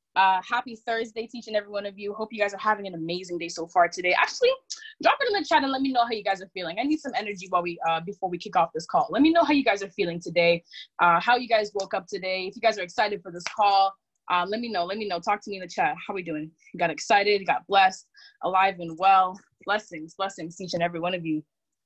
Happy Thursday to each and every one of you. Hope you guys are having an amazing day so far today. Actually, drop it in the chat and let me know how you guys are feeling. I need some energy while before we kick off this call. Let me know how you guys are feeling today, how you guys woke up today. If you guys are excited for this call, let me know. Talk to me in the chat. How we doing? You got excited, got blessed, alive and well. Blessings to each and every one of you.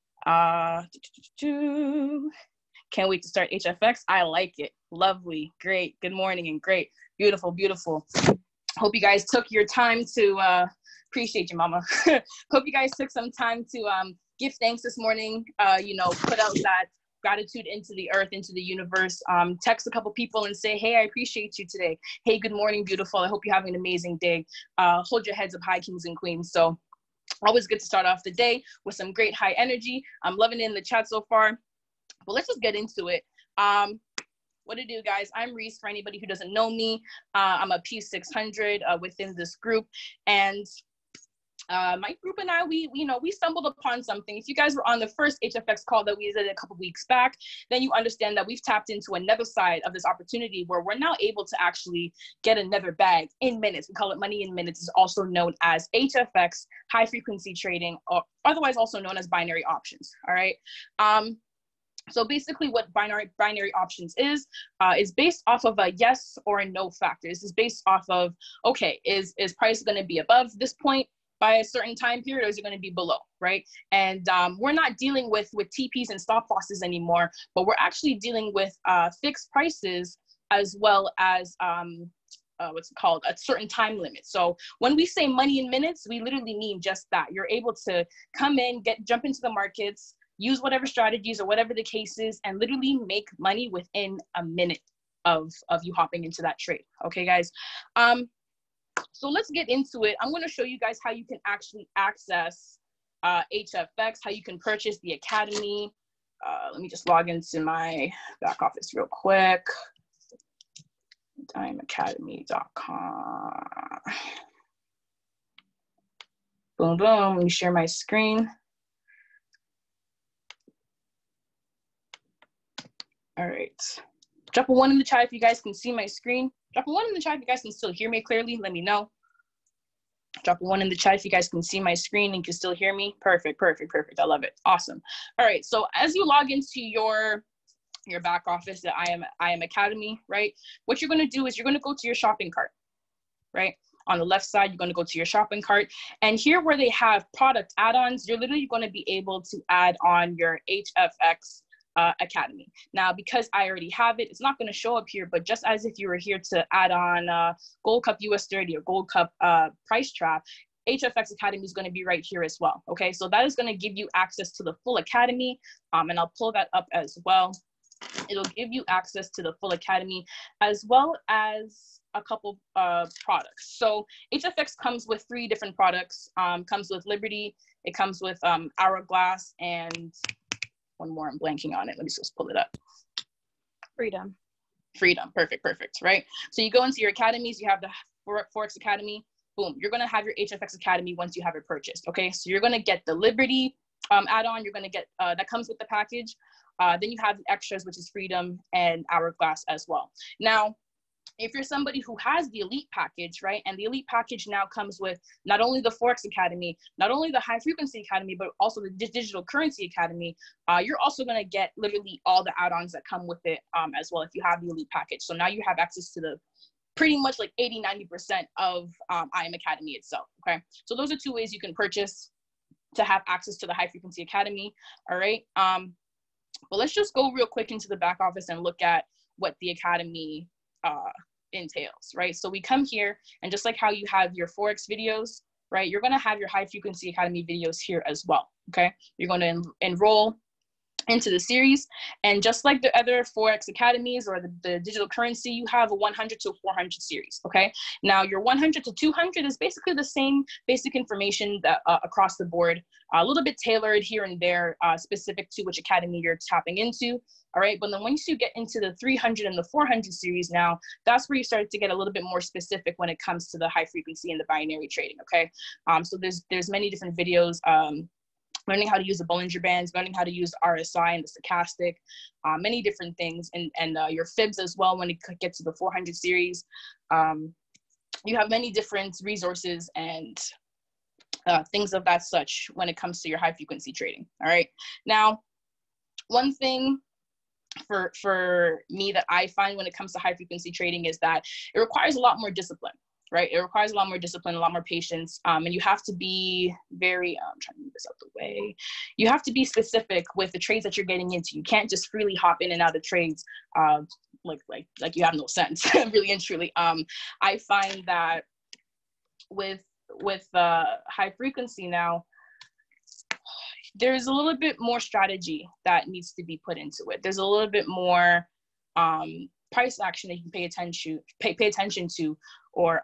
Can't wait to start HFX. I like it. Lovely, great, good morning and great. Beautiful, beautiful. Hope you guys took your time to, appreciate you, mama. Hope you guys took some time to give thanks this morning, put out that gratitude into the earth, into the universe. Text a couple people and say, hey, I appreciate you today. Hey, good morning, beautiful. I hope you're having an amazing day. Hold your heads up high, kings and queens. So always good to start off the day with some great high energy. I'm loving it in the chat so far. But let's just get into it. What to do, guys? I'm Reese, for anybody who doesn't know me. I'm a P600 within this group, and my group and I, we stumbled upon something. If you guys were on the first HFX call that we did a couple weeks back, then you understand that we've tapped into another side of this opportunity where we're now able to actually get another bag in minutes. We call it money in minutes. It's also known as HFX, high frequency trading, or otherwise also known as binary options. All right. So basically what binary options is based off of a yes or a no factor. This is based off of, okay, is price going to be above this point by a certain time period, or is it going to be below, right? And we're not dealing with TPs and stop losses anymore, but we're actually dealing with fixed prices as well as what's it called, a certain time limit. So when we say money in minutes, we literally mean just that. You're able to come in, jump into the markets, use whatever strategies or whatever the case is, and literally make money within a minute of you hopping into that trade. Okay, guys. So let's get into it. I'm going to show you guys how you can actually access HFX, how you can purchase the academy. Let me just log into my back office real quick. Dimeacademy.com. Boom, boom. Let me share my screen. All right. Drop a 1 in the chat if you guys can see my screen. Drop a 1 in the chat if you guys can still hear me clearly. Let me know. Drop a 1 in the chat if you guys can see my screen and can still hear me. Perfect, perfect, perfect. I love it. Awesome. All right. So as you log into your back office, the I am Academy, right? What you're going to do is you're going to go to your shopping cart, right? On the left side, you're going to go to your shopping cart. And here where they have product add-ons, you're literally going to be able to add on your HFX Academy. Now, because I already have it, it's not going to show up here, but just as if you were here to add on Gold Cup US 30 or Gold Cup Price Trap, HFX Academy is going to be right here as well. Okay, so that is going to give you access to the full Academy, and I'll pull that up as well. It'll give you access to the full Academy as well as a couple products. So HFX comes with 3 different products. Comes with Liberty, it comes with Hourglass, and one more, I'm blanking on it. Let me just pull it up. Freedom, perfect, right? So you go into your academies, you have the Forex Academy, boom, you're gonna have your HFX Academy once you have it purchased, okay? So you're gonna get the Liberty add-on, you're gonna get, that comes with the package. Then you have the extras, which is Freedom and Hourglass as well. Now, if you're somebody who has the Elite package, right, and the Elite package now comes with not only the Forex Academy, not only the High Frequency Academy, but also the Digital Currency Academy, you're also going to get literally all the add-ons that come with it as well if you have the Elite package. So now you have access to the pretty much like 80–90% of I Am Academy itself, okay? So those are 2 ways you can purchase to have access to the High Frequency Academy, all right? But let's just go real quick into the back office and look at what the Academy entails, right? So we come here, and just like how you have your Forex videos, right, you're going to have your High Frequency Academy videos here as well, okay? You're going to enroll into the series, and just like the other Forex Academies or the digital currency, you have a 100 to 400 series, okay? Now your 100 to 200 is basically the same basic information that across the board, a little bit tailored here and there, specific to which academy you're tapping into, all right? But then once you get into the 300 and the 400 series now, that's where you start to get a little bit more specific when it comes to the high frequency and the binary trading, okay? So there's many different videos, learning how to use the Bollinger Bands, learning how to use RSI and the Stochastic, many different things, and your fibs as well when it gets to the 400 series. you have many different resources and things of that such when it comes to your high frequency trading. All right. Now, one thing for me that I find when it comes to high frequency trading is that it requires a lot more discipline, right? It requires a lot more discipline, a lot more patience, and you have to be very, I'm trying to move this out the way. You have to be specific with the trades that you're getting into. You can't just freely hop in and out of trades like you have no sense, really and truly. I find that with high frequency now, there's a little bit more strategy that needs to be put into it. There's a little bit more price action that you can pay attention to, or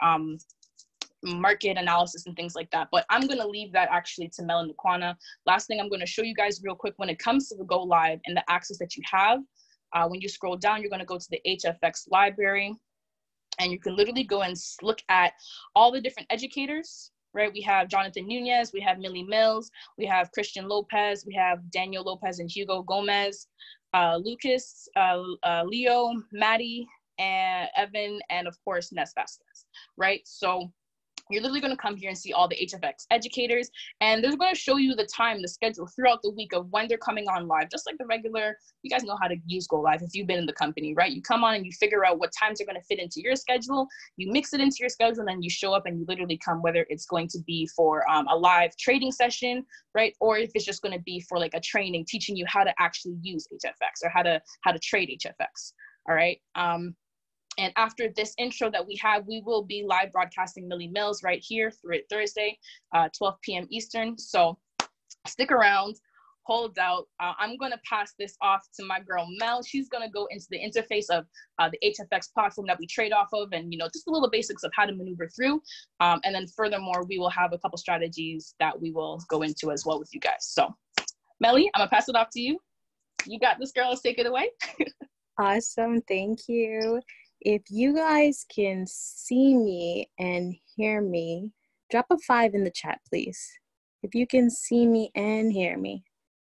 market analysis and things like that. But I'm going to leave that actually to Mel and Nakwana. Last thing I'm going to show you guys real quick when it comes to the Go Live and the access that you have. When you scroll down, you're going to go to the HFX library, and you can literally go and look at all the different educators. Right, we have Jonathan Nunez, we have Millie Mills, we have Christian Lopez, we have Daniel Lopez and Hugo Gomez, Lucas, Leo, Maddie, and Evan, and of course, Ness Vasquez, right? So you're literally going to come here and see all the HFX educators, and they're going to show you the time, the schedule throughout the week of when they're coming on live, just like the regular, you guys know how to use Go Live if you've been in the company, right? You come on and you figure out what times are going to fit into your schedule, you mix it into your schedule, and then you show up and you literally come, whether it's going to be for a live trading session, right? Or if it's just going to be for like a training, teaching you how to actually use HFX or how to trade HFX, all right? And after this intro that we have, we will be live broadcasting Millie Mills right here through Thursday, 12 p.m. Eastern. So stick around, hold out. I'm going to pass this off to my girl Mel. She's going to go into the interface of the HFX platform that we trade off of, and just a little basics of how to maneuver through. And then furthermore, we will have a couple strategies that we will go into as well with you guys. So Melly, I'm going to pass it off to you. You got this, girl. Let's take it away. Awesome. Thank you. If you guys can see me and hear me, drop a 5 in the chat, please. If you can see me and hear me.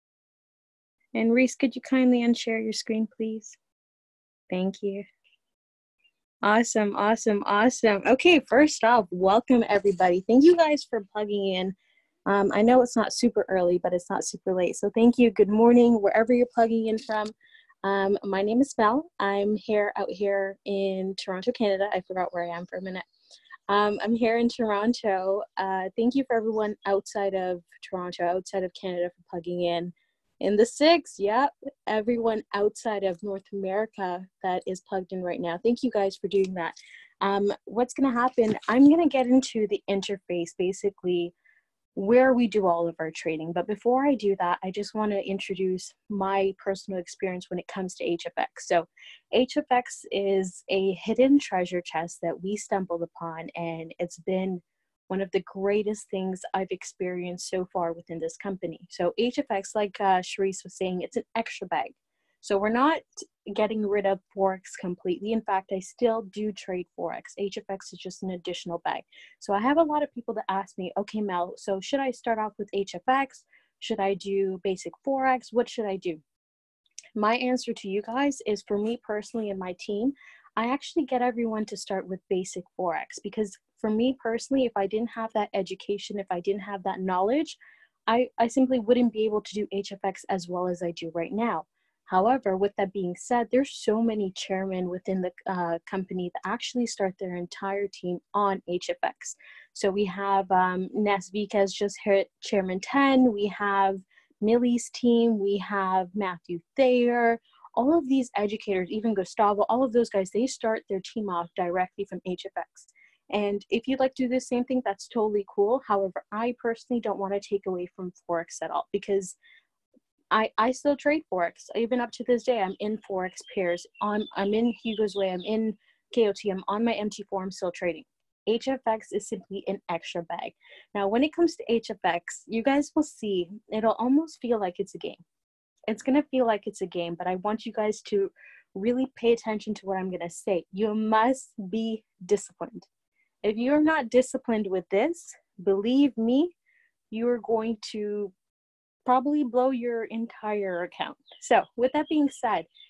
And Reese, could you kindly unshare your screen, please? Thank you. Awesome, awesome, awesome. Okay, first off, welcome everybody. Thank you guys for plugging in. I know it's not super early, but it's not super late. So thank you. Good morning, wherever you're plugging in from. My name is Mel. I'm out here in Toronto, Canada. I forgot where I am for a minute. I'm here in Toronto. Thank you for everyone outside of Toronto, outside of Canada for plugging in. In the 6, yep, everyone outside of North America that is plugged in right now. Thank you guys for doing that. What's gonna happen, I'm gonna get into the interface, basically, where we do all of our trading. But before I do that, I just want to introduce my personal experience when it comes to HFX. So HFX is a hidden treasure chest that we stumbled upon, and it's been one of the greatest things I've experienced so far within this company. So HFX, like Sharice was saying, it's an extra bag. So we're not getting rid of Forex completely. In fact, I still do trade Forex. HFX is just an additional bag. So I have a lot of people that ask me, okay, Mel, so should I start off with HFX? Should I do basic Forex? What should I do? My answer to you guys is, for me personally and my team, I actually get everyone to start with basic Forex, because for me personally, if I didn't have that education, if I didn't have that knowledge, I simply wouldn't be able to do HFX as well as I do right now. However, with that being said, there's so many chairmen within the company that actually start their entire team on HFX. So we have Ness Viquez just hit Chairman 10. We have Millie's team. We have Matthew Thayer. All of these educators, even Gustavo, all of those guys, they start their team off directly from HFX. And if you'd like to do the same thing, that's totally cool. However, I personally don't want to take away from Forex at all, because I still trade Forex. Even up to this day, I'm in Forex pairs. I'm in Hugo's Way. I'm in KOT. I'm on my MT4. I'm still trading. HFX is simply an extra bag. Now, when it comes to HFX, you guys will see it'll almost feel like it's a game. It's going to feel like it's a game, but I want you guys to really pay attention to what I'm going to say. You must be disciplined. If you're not disciplined with this, believe me, you're going to probably blow your entire account. So with that being said,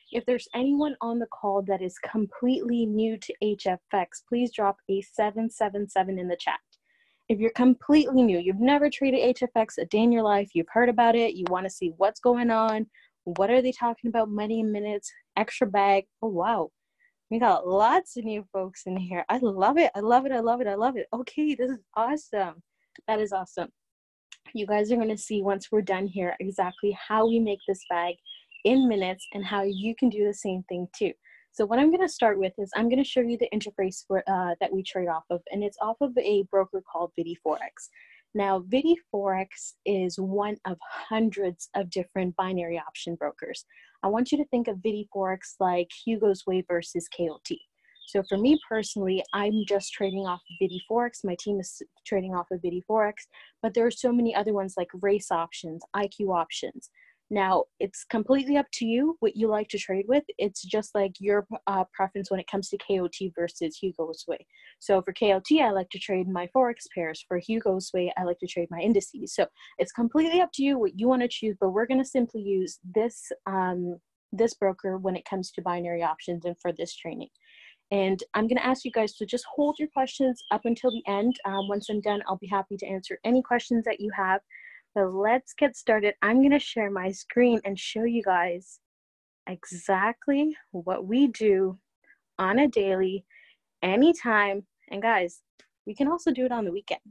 If there's anyone on the call that is completely new to HFX, please drop a 777 in the chat. If you're completely new, you've never traded HFX a day in your life, you've heard about it, you want to see what's going on, what are they talking about, money in minutes, extra bag. Oh, wow. We got lots of new folks in here. I love it. I love it. I love it. I love it. Okay, this is awesome. That is awesome. You guys are going to see once we're done here exactly how we make this bag in minutes and how you can do the same thing too. So what I'm going to start with is I'm going to show you the interface for, that we trade off of, and it's off of a broker called VidiForex. Now, VidiForex is one of hundreds of different binary option brokers. I want you to think of VidiForex like Hugo's Way versus KOT. So for me personally, I'm just trading off of VidiForex. My team is trading off of VidiForex, but there are so many other ones like Race Options, IQ Options. Now, it's completely up to you what you like to trade with. It's just like your preference when it comes to KOT versus Hugo's Way. So for KOT, I like to trade my Forex pairs. For Hugo's Way, I like to trade my indices. So it's completely up to you what you want to choose, but we're going to simply use this, this broker when it comes to binary options and for this training. And I'm going to ask you guys to just hold your questions up until the end. Once I'm done, I'll be happy to answer any questions that you have. But let's get started. I'm going to share my screen and show you guys exactly what we do on a daily, anytime. And guys, we can also do it on the weekend.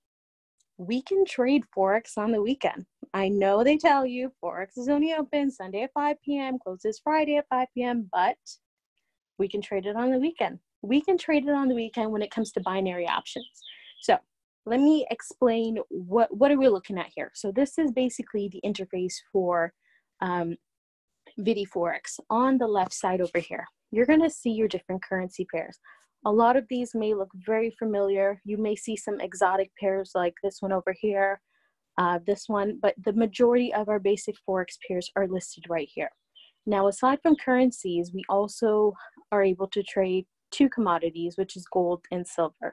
We can trade Forex on the weekend. I know they tell you Forex is only open Sunday at 5 p.m., closes Friday at 5 p.m., but we can trade it on the weekend. We can trade it on the weekend when it comes to binary options. So let me explain what are we looking at here. So this is basically the interface for VidiForex. On the left side over here, you're going to see your different currency pairs. A lot of these may look very familiar. You may see some exotic pairs like this one over here, this one, but the majority of our basic Forex pairs are listed right here. Now, aside from currencies, we also are able to trade two commodities, which is gold and silver.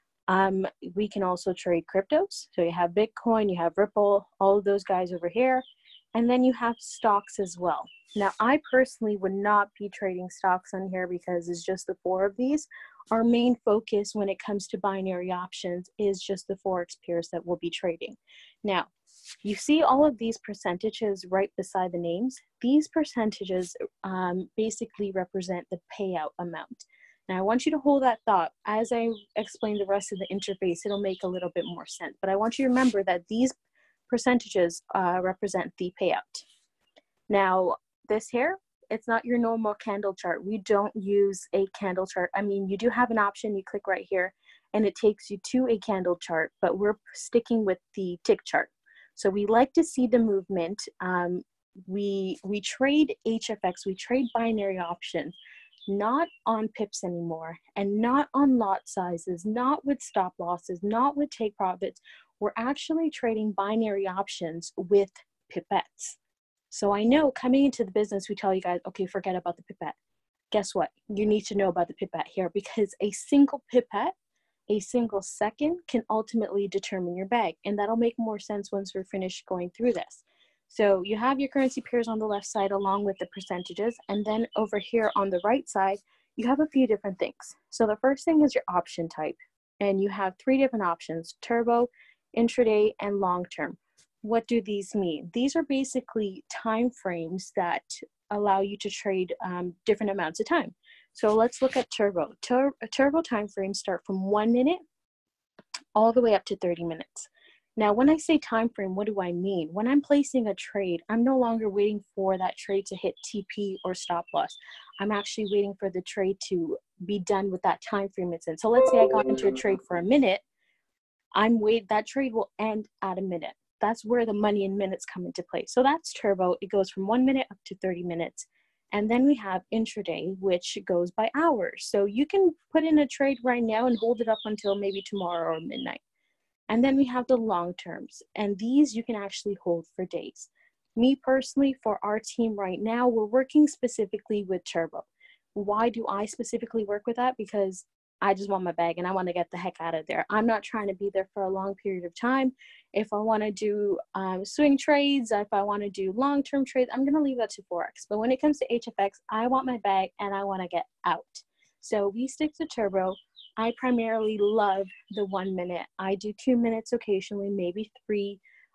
We can also trade cryptos. So you have Bitcoin, you have Ripple, all of those guys over here. And then you have stocks as well. Now, I personally would not be trading stocks on here because it's just the four of these. Our main focus when it comes to binary options is just the Forex pairs that we'll be trading. Now, you see all of these percentages right beside the names. These percentages basically represent the payout amount. Now, I want you to hold that thought. As I explain the rest of the interface, it'll make a little bit more sense. But I want you to remember that these percentages represent the payout. Now, this here, it's not your normal candle chart. We don't use a candle chart. I mean, you do have an option. You click right here, and it takes you to a candle chart, but we're sticking with the tick chart. So we like to see the movement. We trade HFX, we trade binary options, not on pips anymore, and not on lot sizes, not with stop losses, not with take profits. We're actually trading binary options with pipettes. So I know coming into the business, we tell you guys, okay, forget about the pipette. Guess what? You need to know about the pipette here because a single pipette, a single second can ultimately determine your bag. And that'll make more sense once we're finished going through this. So you have your currency pairs on the left side along with the percentages. And then over here on the right side, you have a few different things. So the first thing is your option type. And you have three different options: turbo, intraday, and long-term. What do these mean? These are basically time frames that allow you to trade different amounts of time. So let's look at turbo. Turbo time frames start from 1 minute all the way up to 30 minutes. Now, when I say time frame, what do I mean? When I'm placing a trade, I'm no longer waiting for that trade to hit TP or stop loss. I'm actually waiting for the trade to be done with that time frame it's in. So let's say I got into a trade for a minute. That trade will end at a minute. That's where the money in minutes come into play. So that's turbo. It goes from 1 minute up to 30 minutes. And then we have intraday, which goes by hours. So you can put in a trade right now and hold it up until maybe tomorrow or midnight. And then we have the long terms. And these you can actually hold for days. Me personally, for our team right now, we're working specifically with turbo. Why do I specifically work with that? Because I just want my bag and I want to get the heck out of there. I'm not trying to be there for a long period of time. If I want to do swing trades, if I want to do long-term trades, I'm going to leave that to Forex. But when it comes to HFX, I want my bag and I want to get out. So we stick to turbo. I primarily love the 1 minute. I do 2 minutes occasionally, maybe 3.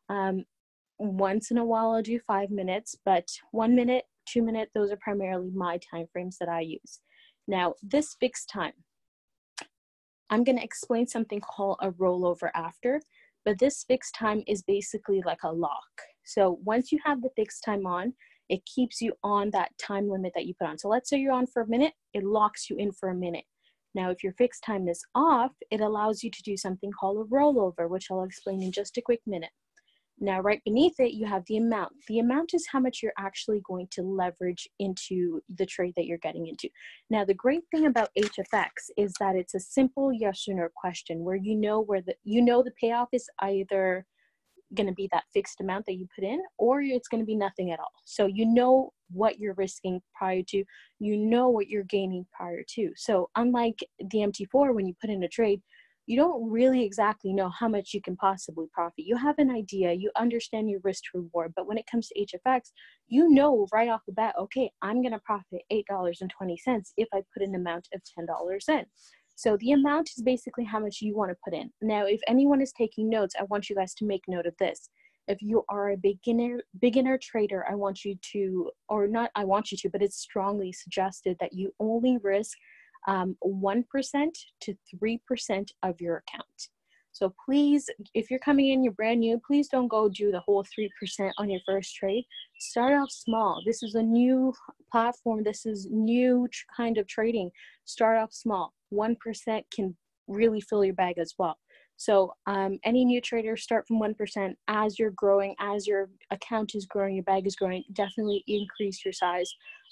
Once in a while I'll do 5 minutes, but 1 minute, 2 minute, those are primarily my time frames that I use. Now, this fixed time, I'm going to explain something called a rollover after, but this fixed time is basically like a lock. So once you have the fixed time on, it keeps you on that time limit that you put on. So let's say you're on for a minute, it locks you in for a minute. Now, if your fixed time is off, it allows you to do something called a rollover, which I'll explain in just a quick minute. Now, right beneath it, you have the amount. The amount is how much you're actually going to leverage into the trade that you're getting into. Now, the great thing about HFX is that it's a simple yes or no question where you know the payoff is either going to be that fixed amount that you put in, or it's going to be nothing at all. So you know what you're risking prior to, you know what you're gaining prior to. So unlike the MT4, when you put in a trade, you don't really exactly know how much you can possibly profit. You have an idea, you understand your risk to reward, but when it comes to HFX, you know right off the bat, okay, I'm gonna profit $8.20 if I put an amount of $10 in. So the amount is basically how much you wanna put in. Now, if anyone is taking notes, I want you guys to make note of this. If you are a beginner trader, I want you to, or not I want you to, but it's strongly suggested that you only risk 1% to 3% of your account. So please, if you're coming in, you're brand new, please don't go do the whole 3% on your first trade. Start off small. This is a new platform. This is new kind of trading. Start off small. 1% can really fill your bag as well. So any new trader, start from 1%. As you're growing, as your account is growing, your bag is growing, definitely increase your size.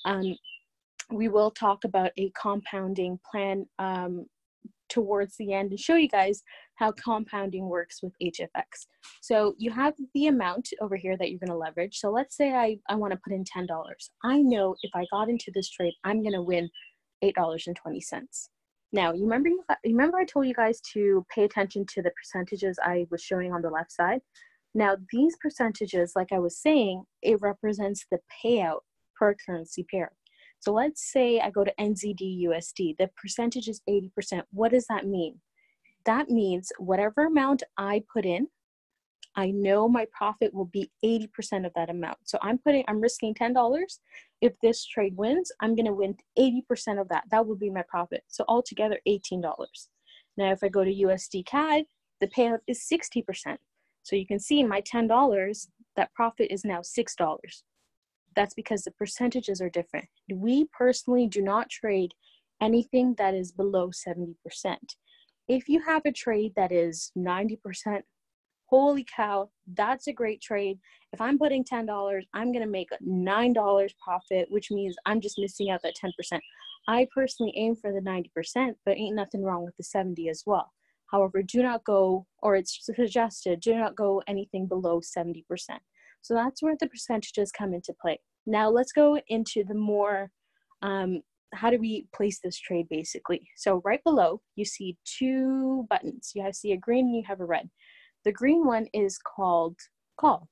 We will talk about a compounding plan towards the end and show you guys how compounding works with HFX. So you have the amount over here that you're going to leverage. So let's say I want to put in $10. I know if I got into this trade, I'm going to win $8.20. Now, you remember I told you guys to pay attention to the percentages I was showing on the left side? Now, these percentages, like I was saying, it represents the payout per currency pair. So let's say I go to NZD USD, the percentage is 80%. What does that mean? That means whatever amount I put in, I know my profit will be 80% of that amount. So I'm risking $10. If this trade wins, I'm going to win 80% of that. That would be my profit. So altogether, $18. Now, if I go to USD CAD, the payout is 60%. So you can see my $10, that profit is now $6. That's because the percentages are different. We personally do not trade anything that is below 70%. If you have a trade that is 90%, holy cow, that's a great trade. If I'm putting $10, I'm going to make $9 profit, which means I'm just missing out that 10%. I personally aim for the 90%, but ain't nothing wrong with the 70 as well. However, do not go, or it's suggested, do not go anything below 70%. So that's where the percentages come into play. Now let's go into the more, how do we place this trade basically? So right below, you see two buttons. You see a green and you have a red. The green one is called call.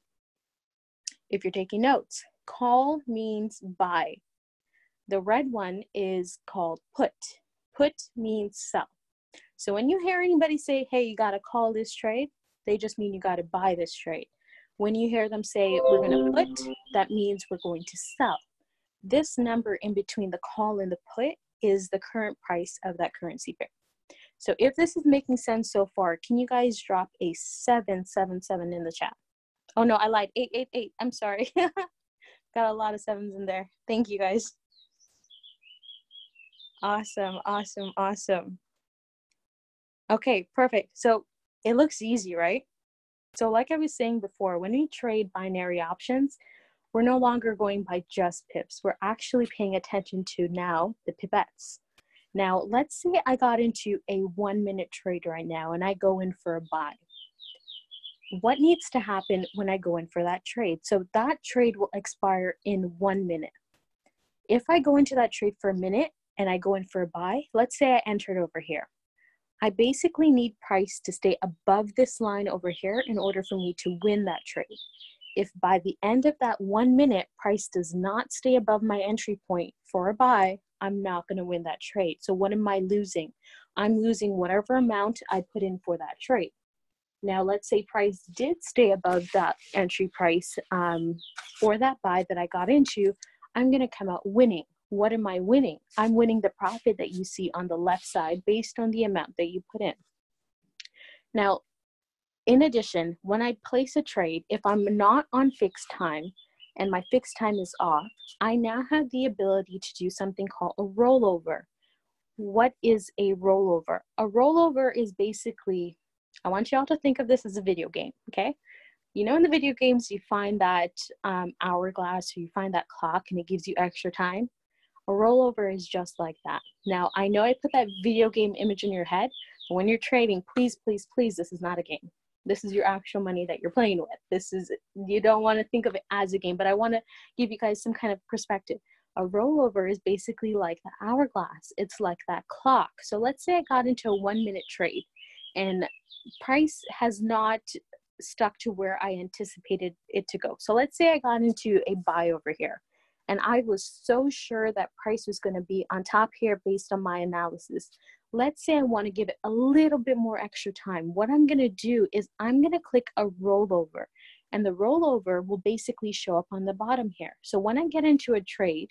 If you're taking notes, call means buy. The red one is called put. Put means sell. So when you hear anybody say, hey, you got to call this trade, they just mean you got to buy this trade. When you hear them say, we're going to put, that means we're going to sell. This number in between the call and the put is the current price of that currency pair. So if this is making sense so far, can you guys drop a 777 in the chat? Oh no, I lied, 888, I'm sorry. Got a lot of sevens in there. Thank you guys. Awesome, awesome, awesome. Okay, perfect. So it looks easy, right? So like I was saying before, when we trade binary options, we're no longer going by just pips. We're actually paying attention to now the pipettes. Now, let's say I got into a 1 minute trade right now and I go in for a buy. What needs to happen when I go in for that trade? So that trade will expire in 1 minute. If I go into that trade for a minute, and I go in for a buy, let's say I entered over here. I basically need price to stay above this line over here in order for me to win that trade. If by the end of that 1 minute, price does not stay above my entry point for a buy, I'm not going to win that trade. So what am I losing? I'm losing whatever amount I put in for that trade. Now, let's say price did stay above that entry price for that buy that I got into, I'm going to come out winning. What am I winning? I'm winning the profit that you see on the left side based on the amount that you put in. Now, in addition, when I place a trade, if I'm not on fixed time and my fixed time is off, I now have the ability to do something called a rollover. What is a rollover? A rollover is basically, I want y'all to think of this as a video game, okay? You know, in the video games, you find that hourglass, or you find that clock, and it gives you extra time. A rollover is just like that. Now, I know I put that video game image in your head, but when you're trading, please, please, please, this is not a game. This is your actual money that you're playing with. You don't want to think of it as a game, but I want to give you guys some kind of perspective. A rollover is basically like the hourglass. It's like that clock. So let's say I got into a 1 minute trade and price has not stuck to where I anticipated it to go. So let's say I got into a buy over here. And I was so sure that price was going to be on top here based on my analysis. Let's say I want to give it a little bit more extra time. What I'm going to do is I'm going to click a rollover. And the rollover will basically show up on the bottom here. So when I get into a trade,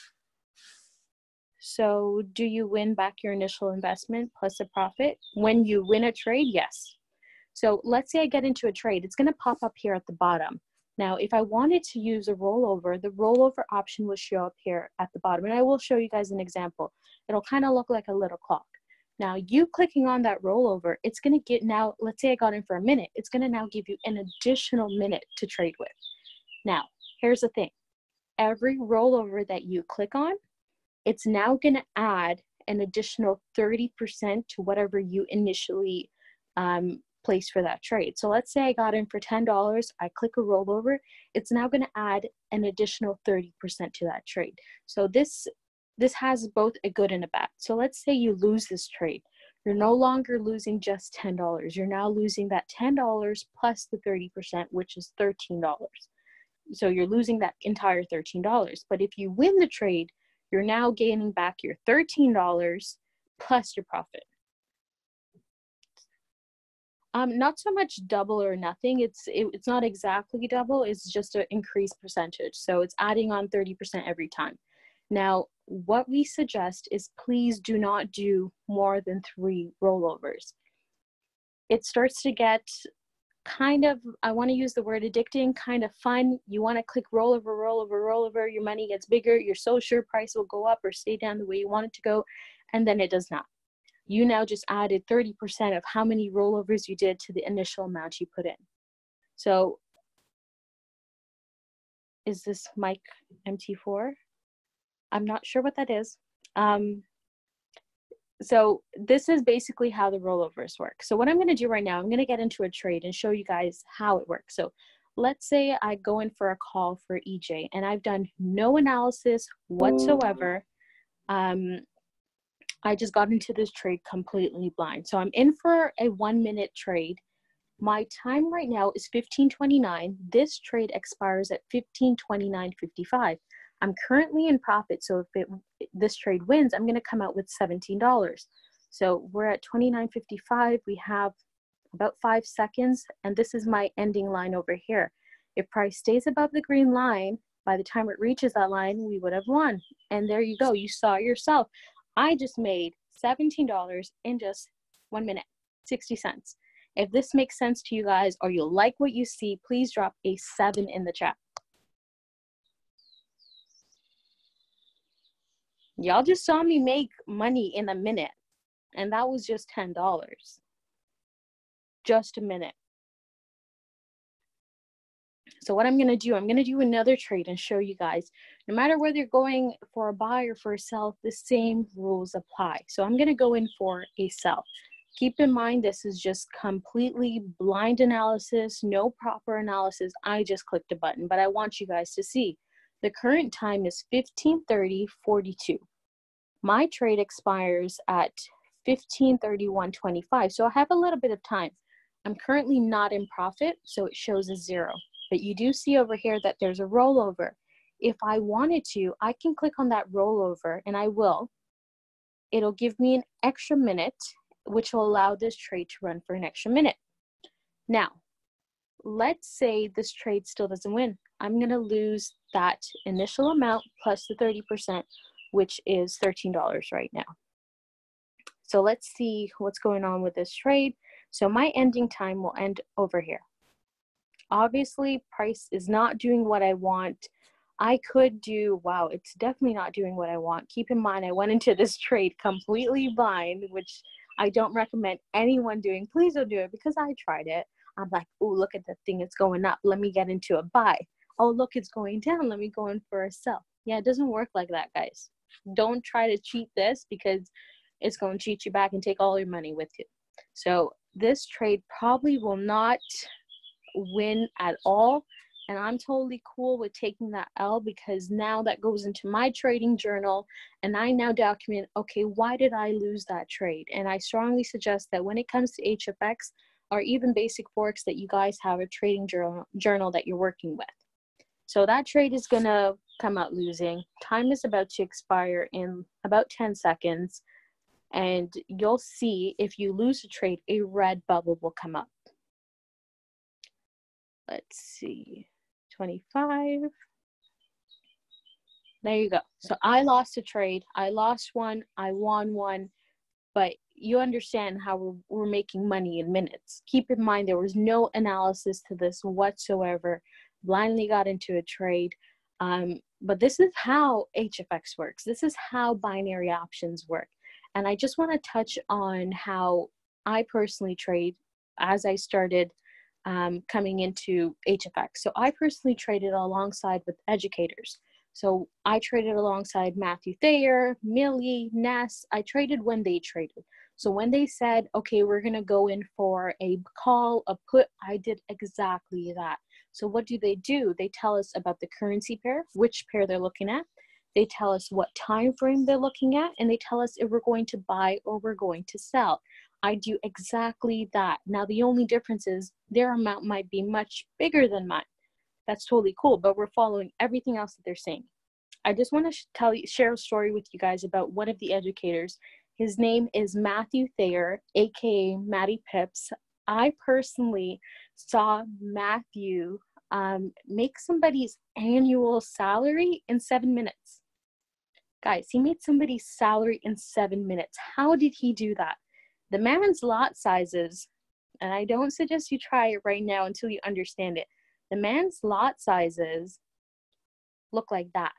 so do you win back your initial investment plus a profit? When you win a trade, yes. So let's say I get into a trade. It's going to pop up here at the bottom. Now, if I wanted to use a rollover, the rollover option will show up here at the bottom. And I will show you guys an example. It'll kind of look like a little clock. Now, you clicking on that rollover, it's going to get now, let's say I got in for a minute. It's going to now give you an additional minute to trade with. Now, here's the thing. Every rollover that you click on, it's now going to add an additional 30% to whatever you initially place for that trade. So let's say I got in for $10, I click a rollover, it's now going to add an additional 30% to that trade. So this has both a good and a bad. So let's say you lose this trade. You're no longer losing just $10. You're now losing that $10 plus the 30%, which is $13. So you're losing that entire $13. But if you win the trade, you're now gaining back your $13 plus your profit. Not so much double or nothing. It's not exactly double. It's just an increased percentage. So it's adding on 30% every time. Now, what we suggest is please do not do more than 3 rollovers. It starts to get kind of, I want to use the word addicting, kind of fun. You want to click rollover, rollover, rollover. Your money gets bigger. You're so sure price will go up or stay down the way you want it to go. And then it does not. You now just added 30% of how many rollovers you did to the initial amount you put in. So is this mic MT4? I'm not sure what that is. So this is basically how the rollovers work. So what I'm going to do right now, I'm going to get into a trade and show you guys how it works. So let's say I go in for a call for EJ and I've done no analysis whatsoever. I just got into this trade completely blind. So I'm in for a 1 minute trade. My time right now is 15:29. This trade expires at 15:29:55. I'm currently in profit. So if this trade wins, I'm going to come out with $17. So we're at 29:55. We have about 5 seconds. And this is my ending line over here. If price stays above the green line, by the time it reaches that line, we would have won. And there you go. You saw it yourself. I just made $17 in just 1 minute, 60 cents. If this makes sense to you guys or you like what you see, please drop a 7 in the chat. Y'all just saw me make money in a minute, and that was just $10. Just a minute. So what I'm going to do, I'm going to do another trade and show you guys, no matter whether you're going for a buy or for a sell, the same rules apply. So I'm going to go in for a sell. Keep in mind, this is just completely blind analysis, no proper analysis. I just clicked a button, but I want you guys to see. The current time is 15:30:42. My trade expires at 15/31/25, so I have a little bit of time. I'm currently not in profit, so it shows a 0. But you do see over here that there's a rollover. If I wanted to, I can click on that rollover, and I will. It'll give me an extra minute, which will allow this trade to run for an extra minute. Now, let's say this trade still doesn't win. I'm going to lose that initial amount plus the 30%, which is $13 right now. So let's see what's going on with this trade. So my ending time will end over here. Obviously, price is not doing what I want. I could do, wow, it's definitely not doing what I want. Keep in mind, I went into this trade completely blind, which I don't recommend anyone doing. Please don't do it, because I tried it. I'm like, oh, look at the thing, it's going up. Let me get into a buy. Oh, look, it's going down. Let me go in for a sell. Yeah, it doesn't work like that, guys. Don't try to cheat this, because it's going to cheat you back and take all your money with you. So this trade probably will not win at all. And I'm totally cool with taking that L, because now that goes into my trading journal, and I now document, okay, why did I lose that trade? And I strongly suggest that when it comes to HFX or even basic forex, that you guys have a trading journal that you're working with. So that trade is going to come out losing. Time is about to expire in about 10 seconds. And you'll see, if you lose a trade, a red bubble will come up. Let's see, 25. There you go. So I lost a trade. I lost one. I won one. But you understand how we're making money in minutes. Keep in mind, there was no analysis to this whatsoever. Blindly got into a trade. But this is how HFX works. This is how binary options work. And I just want to touch on how I personally trade as I started coming into HFX. So I personally traded alongside with educators. So I traded alongside Matthew Thayer, Millie, Ness. I traded when they traded. So when they said, okay, we're going to go in for a call, a put, I did exactly that. So what do? They tell us about the currency pair, which pair they're looking at. They tell us what time frame they're looking at, and they tell us if we're going to buy or we're going to sell. I do exactly that. Now, the only difference is their amount might be much bigger than mine. That's totally cool, but we're following everything else that they're saying. I just want to share a story with you guys about one of the educators. His name is Matthew Thayer, aka Matty Pips. I personally saw Matthew make somebody's annual salary in 7 minutes. Guys, he made somebody's salary in 7 minutes. How did he do that? The man's lot sizes, and I don't suggest you try it right now until you understand it. The man's lot sizes look like that.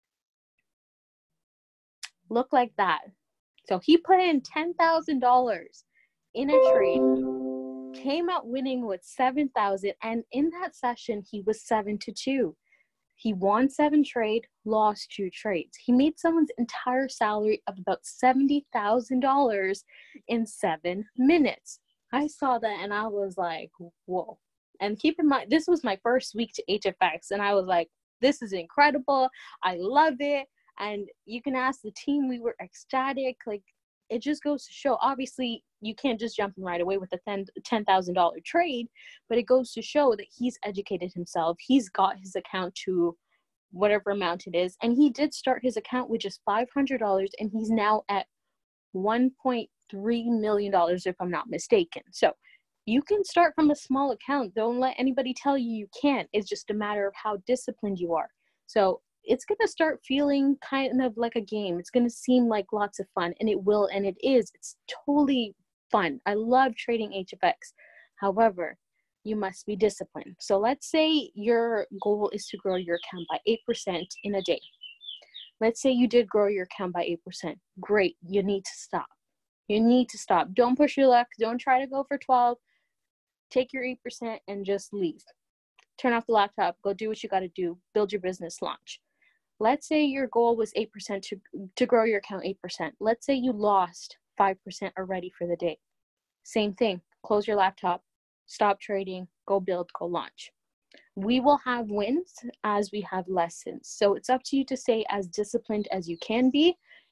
Look like that. So he put in $10,000 in a trade, came out winning with $7,000, and in that session, he was 7-2. He won 7 trades, lost 2 trades. He made someone's entire salary of about $70,000 in 7 minutes. I saw that and I was like, whoa. And keep in mind, this was my first week to HFX, and I was like, this is incredible. I love it. And you can ask the team, we were ecstatic. Like, it just goes to show, obviously, you can't just jump in right away with a $10,000 trade, but it goes to show that he's educated himself. He's got his account to whatever amount it is. And he did start his account with just $500, and he's now at $1.3 million, if I'm not mistaken. So you can start from a small account. Don't let anybody tell you you can't. It's just a matter of how disciplined you are. So it's going to start feeling kind of like a game. It's going to seem like lots of fun, and it will, and it is. It's totally fun. I love trading HFX. However, you must be disciplined. So let's say your goal is to grow your account by 8% in a day. Let's say you did grow your account by 8%. Great. You need to stop. You need to stop. Don't push your luck. Don't try to go for 12. Take your 8% and just leave. Turn off the laptop. Go do what you got to do. Build your business, launch. Let's say your goal was 8% to grow your account 8%. Let's say you lost 5% already for the day. Same thing. Close your laptop. Stop trading. Go build. Go launch. We will have wins as we have lessons. So it's up to you to stay as disciplined as you can be.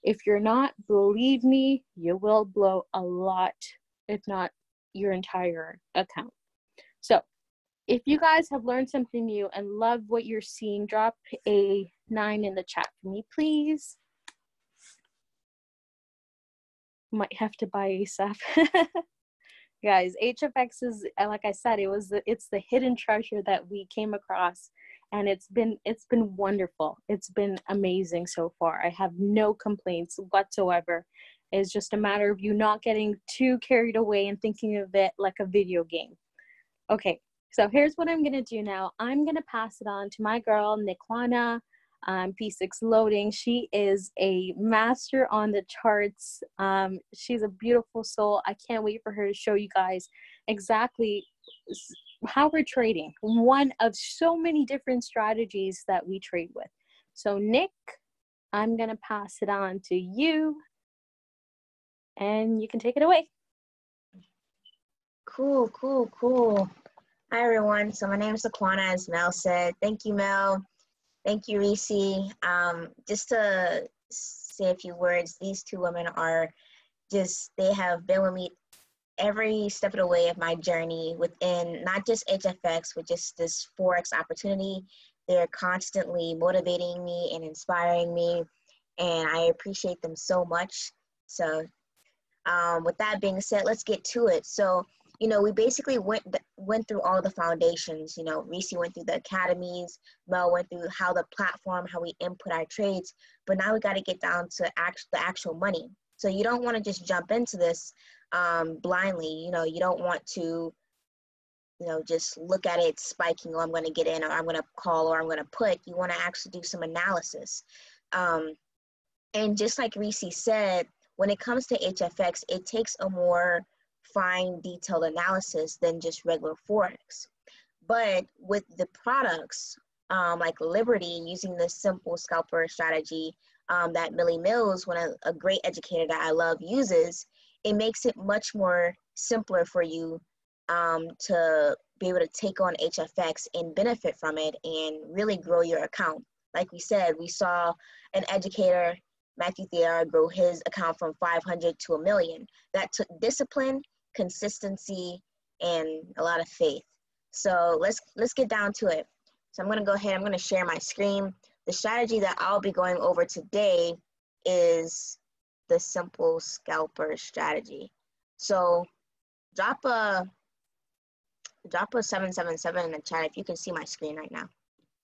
If you're not, believe me, you will blow a lot, if not your entire account. So if you guys have learned something new and love what you're seeing, drop a 9 in the chat for me, please. Might have to buy ASAP. Guys, HFX is, like I said, it's the hidden treasure that we came across, and it's been wonderful. It's been amazing so far. I have no complaints whatsoever. It's just a matter of you not getting too carried away and thinking of it like a video game. Okay, so here's what I'm gonna do now. I'm gonna pass it on to my girl, Nikwana, P6 Loading. She is a master on the charts. She's a beautiful soul. I can't wait for her to show you guys exactly how we're trading. One of so many different strategies that we trade with. So Nick, I'm gonna pass it on to you and you can take it away. Cool, cool, cool. Hi everyone, so my name is Aquana, as Mel said. Thank you, Mel. Thank you, Reese. Just to say a few words, these two women are they have been with me every step of the way of my journey within not just HFX, but just this Forex opportunity. They're constantly motivating me and inspiring me, and I appreciate them so much. So with that being said, let's get to it. So, you know, we basically went through all the foundations. You know, Reese went through the academies, Mel went through how the platform, how we input our trades, but now we got to get down to the actual money. So you don't want to just jump into this blindly. You know, you don't want to, you know, just look at it spiking, oh, I'm going to get in, or I'm going to call, or I'm going to put. You want to actually do some analysis. And just like Reese said, when it comes to HFX, it takes a more fine, detailed analysis than just regular Forex. But with the products, like Liberty, using the simple scalper strategy that Millie Mills, a great educator that I love, uses, it makes it much more simpler for you to be able to take on HFX and benefit from it and really grow your account. Like we said, we saw an educator, Matthew Theara, grow his account from 500 to 1 million. That took discipline, consistency, and a lot of faith. So let's get down to it. So I'm going to go ahead, I'm going to share my screen. The strategy that I'll be going over today is the simple scalper strategy. So drop a 777 in the chat if you can see my screen right now.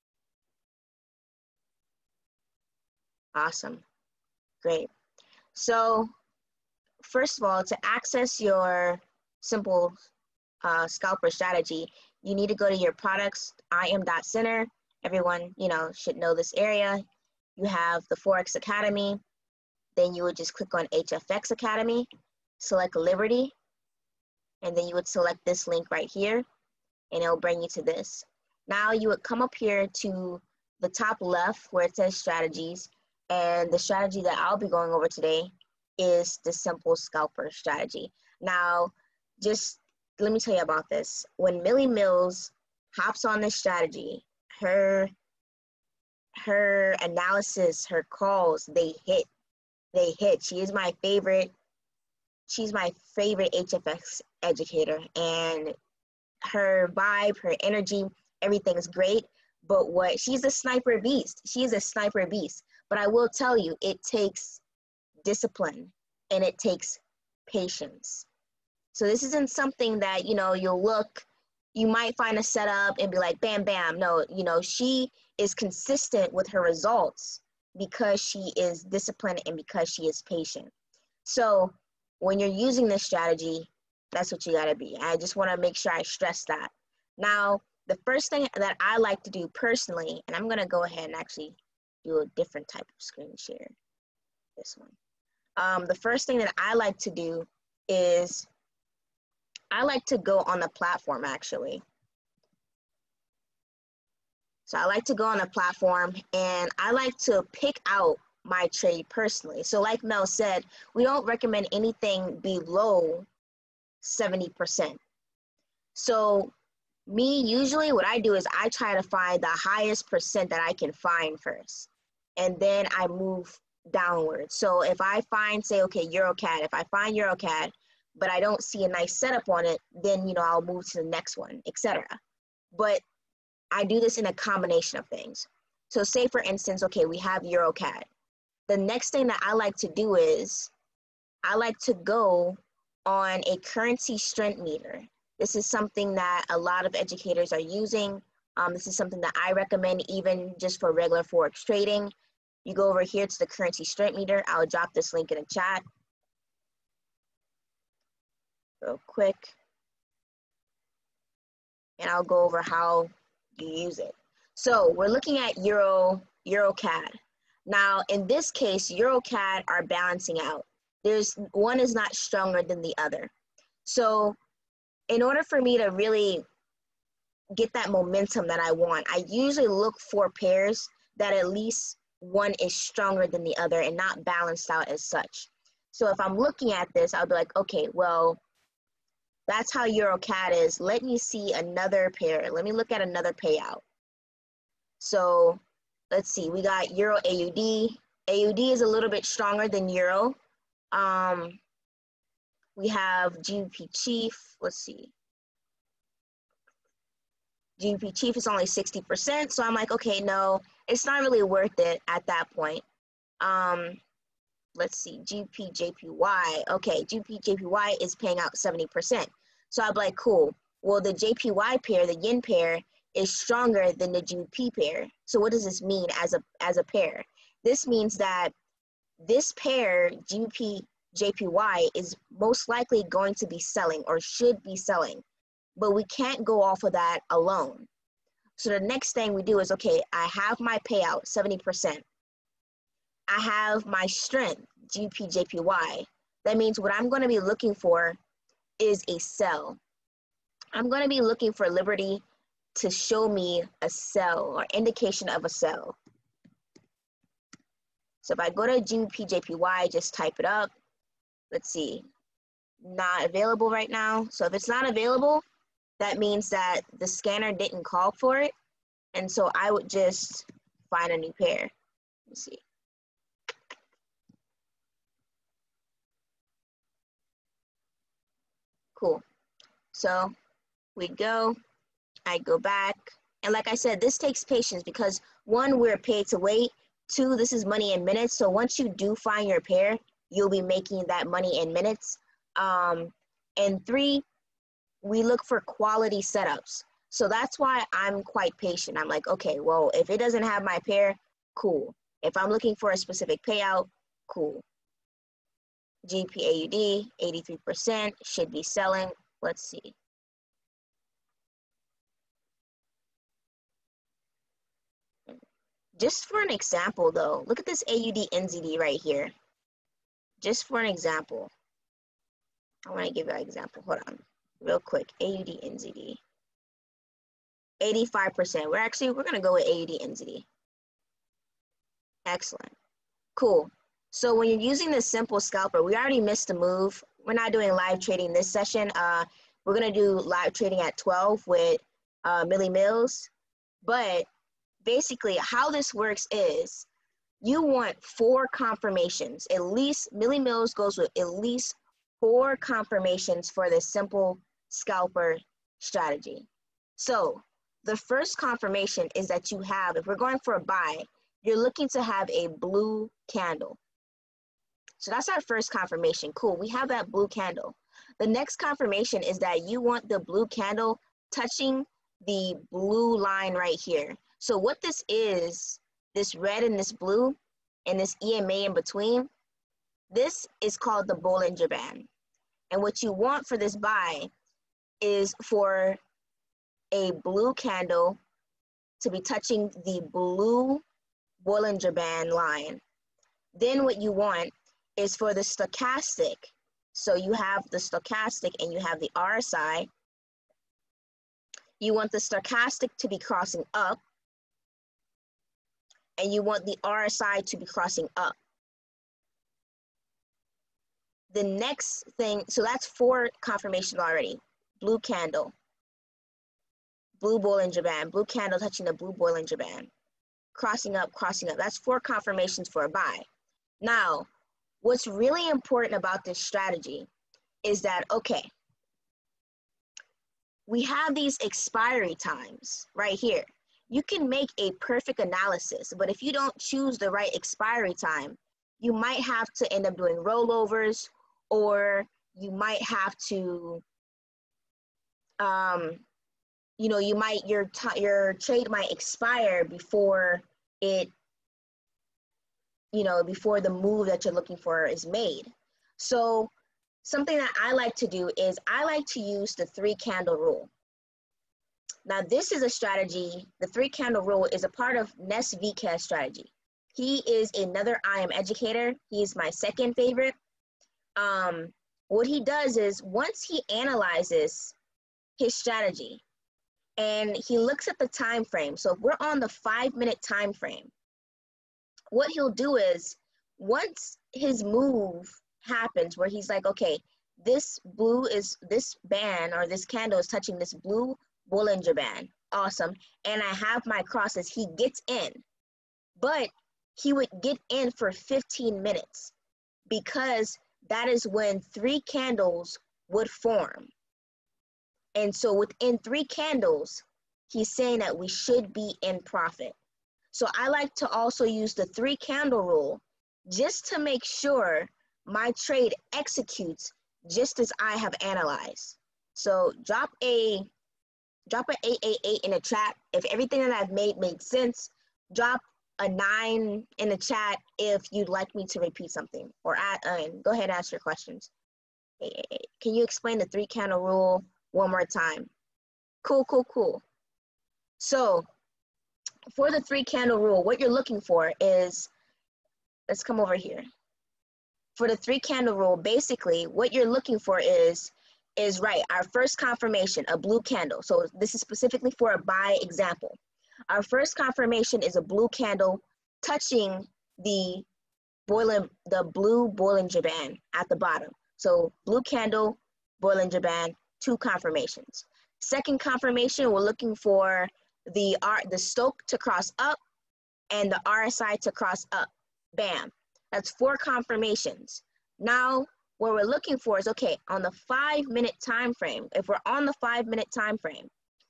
Awesome. Great. So first of all, to access your simple scalper strategy, you need to go to your products, im.center. Everyone, you know, should know this area. You have the Forex Academy. Then you would just click on HFX Academy, select Liberty, and then you would select this link right here, and it'll bring you to this. Now you would come up here to the top left where it says strategies, and the strategy that I'll be going over today is the simple scalper strategy. Now, just let me tell you about this. When Millie Mills hops on this strategy, her analysis, her calls, they hit. She's my favorite HFX educator, and her vibe, her energy, everything is great. But she's a sniper beast. She's a sniper beast. But I will tell you, it takes discipline and it takes patience. So this isn't something that, you know, you might find a setup and be like, bam, bam. No, you know, she is consistent with her results because she is disciplined and because she is patient. So when you're using this strategy, that's what you gotta be. I just wanna make sure I stress that. Now, the first thing that I like to do personally, and I'm gonna go ahead and actually do a different type of screen share, this one. The first thing that I like to do is I like to go on the platform actually. So I like to go on the platform and I like to pick out my trade personally. So like Mel said, we don't recommend anything below 70%. So me, usually what I do is I try to find the highest percent that I can find first. And then I move downward. So if I find, say, okay, EuroCAD, if I find EuroCAD, but I don't see a nice setup on it, then, you know, I'll move to the next one, etc. But I do this in a combination of things. So say, for instance, okay, we have EuroCAD. The next thing that I like to do is I like to go on a currency strength meter. This is something that a lot of educators are using. This is something that I recommend even just for regular Forex trading. You go over here to the currency strength meter. I'll drop this link in the chat real quick. And I'll go over how you use it. So we're looking at EuroCAD. Now, in this case, EuroCAD are balancing out. One is not stronger than the other. So in order for me to really get that momentum that I want, I usually look for pairs that at least one is stronger than the other and not balanced out as such. So if I'm looking at this, I'll be like, okay, well, that's how EuroCAD is. Let me see another pair. Let me look at another payout. So let's see, we got Euro AUD. AUD is a little bit stronger than Euro. We have GBP Chief. Let's see. GBP Chief is only 60%. So I'm like, okay, no, it's not really worth it at that point. Let's see, GBP JPY. Okay, GBP JPY is paying out 70%. So I'd be like, cool. Well, the JPY pair, the yen pair, is stronger than the GBP pair. So what does this mean as a pair? This means that this pair, GBP JPY, is most likely going to be selling or should be selling, but we can't go off of that alone. So the next thing we do is, okay, I have my payout, 70%. I have my strength, GBP JPY. That means what I'm going to be looking for is a sell. I'm going to be looking for Liberty to show me a sell or indication of a sell. So if I go to GBP JPY, just type it up. Let's see, not available right now. So if it's not available, that means that the scanner didn't call for it. And so I would just find a new pair. Let's see. Cool. So we go, I go back. And like I said, this takes patience because one, we're paid to wait. Two, this is money in minutes. So once you do find your pair, you'll be making that money in minutes. And three, we look for quality setups. So that's why I'm quite patient. I'm like, okay, well, if it doesn't have my pair, cool. If I'm looking for a specific payout, cool. GPAUD, 83%, should be selling. Let's see. Just for an example though, look at this AUD NZD right here. Just for an example. I want to give you an example. Hold on, real quick. AUD NZD. 85%. We're gonna go with AUD NZD. Excellent. Cool. So when you're using this simple scalper, we already missed a move. We're not doing live trading this session. We're gonna do live trading at 12 with Millie Mills. But basically how this works is you want 4 confirmations. At least Millie Mills goes with at least 4 confirmations for this simple scalper strategy. So the first confirmation is that you have, if we're going for a buy, you're looking to have a blue candle. So that's our first confirmation. Cool, we have that blue candle. The next confirmation is that you want the blue candle touching the blue line right here. So what this is, this red and this blue and this EMA in between, this is called the Bollinger Band. And what you want for this buy is for a blue candle to be touching the blue Bollinger Band line. Then what you want is for the stochastic. So you have the stochastic and you have the RSI. You want the stochastic to be crossing up and you want the RSI to be crossing up. The next thing, so that's 4 confirmations already. Blue candle, blue Bollinger Band, blue candle touching the blue Bollinger Band, crossing up, crossing up. That's 4 confirmations for a buy. Now, what's really important about this strategy is that, okay, we have these expiry times right here. You can make a perfect analysis, but if you don't choose the right expiry time, you might have to end up doing rollovers, or you might have to, you know, your trade might expire before it, you know, before the move that you're looking for is made. So something that I like to do is I like to use the 3-candle rule. Now, this is a strategy. The 3-candle rule is a part of Ness Vquez strategy. He is another IM educator. He's my second favorite. What he does is once he analyzes his strategy and he looks at the time frame. So if we're on the 5-minute time frame, what he'll do is once his move happens where he's like, okay, this band or this candle is touching this blue Bollinger Band. Awesome. And I have my crosses. He gets in, but he would get in for 15 minutes because that is when 3 candles would form. And so within 3 candles, he's saying that we should be in profit. So I like to also use the 3-candle rule just to make sure my trade executes just as I have analyzed. So drop a 888 in the chat if everything that I've made sense. Drop a 9 in the chat if you'd like me to repeat something, or go ahead and ask your questions. Can you explain the 3-candle rule one more time? Cool. So for the 3-candle rule, what you're looking for is, let's come over here. For the 3-candle rule, basically what you're looking for is right, our first confirmation, a blue candle. So this is specifically for a buy example. Our first confirmation is a blue candle touching the blue Bollinger Band at the bottom. So blue candle, Bollinger Band, 2 confirmations. Second confirmation, we're looking for the Stochs to cross up and the RSI to cross up. Bam. That's 4 confirmations. Now, what we're looking for is, okay, on the 5-minute time frame, if we're on the 5-minute time frame,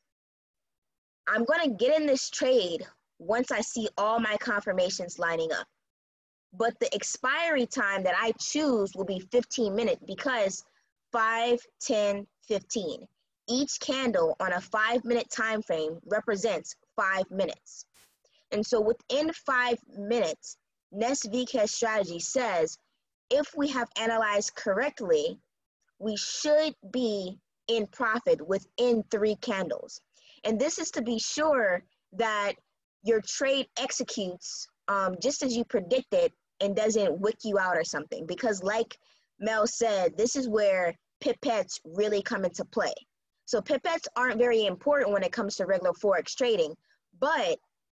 I'm going to get in this trade once I see all my confirmations lining up. But the expiry time that I choose will be 15 minutes because 5, 10, 15. Each candle on a 5-minute time frame represents 5 minutes. And so within 5 minutes, Ness Vquez strategy says, if we have analyzed correctly, we should be in profit within 3 candles. And this is to be sure that your trade executes just as you predicted and doesn't wick you out or something. Because like Mel said, this is where pipettes really come into play. So pipettes aren't very important when it comes to regular Forex trading, but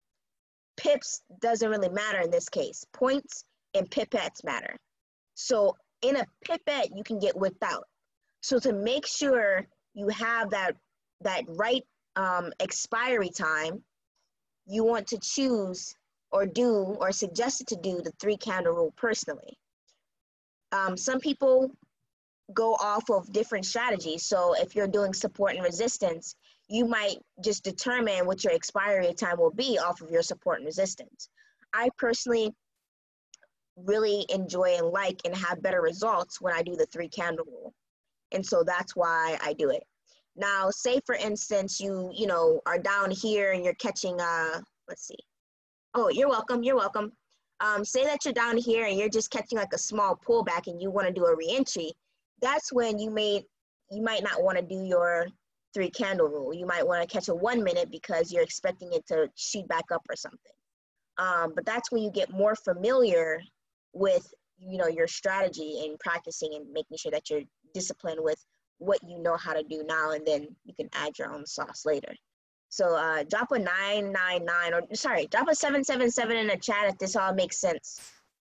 pips doesn't really matter in this case. Points and pipettes matter. So in a pipette, you can get wicked out. So to make sure you have that right expiry time, you want to choose or do or suggested to do the 3-candle rule personally. Some people go off of different strategies. So if you're doing support and resistance, you might just determine what your expiry time will be off of your support and resistance. I personally really enjoy and like and have better results when I do the 3-candle rule. And so that's why I do it. Now, say for instance, you are down here and you're catching, let's see. Oh, you're welcome. Say that you're down here and you're just catching like a small pullback and you want to do a reentry. That's when you might not want to do your 3-candle rule. You might want to catch a 1 minute because you're expecting it to shoot back up or something. But that's when you get more familiar with your strategy and practicing and making sure that you're disciplined with what you know how to do now, and then you can add your own sauce later. So drop a 999 or sorry, drop a 777 in the chat if this all makes sense.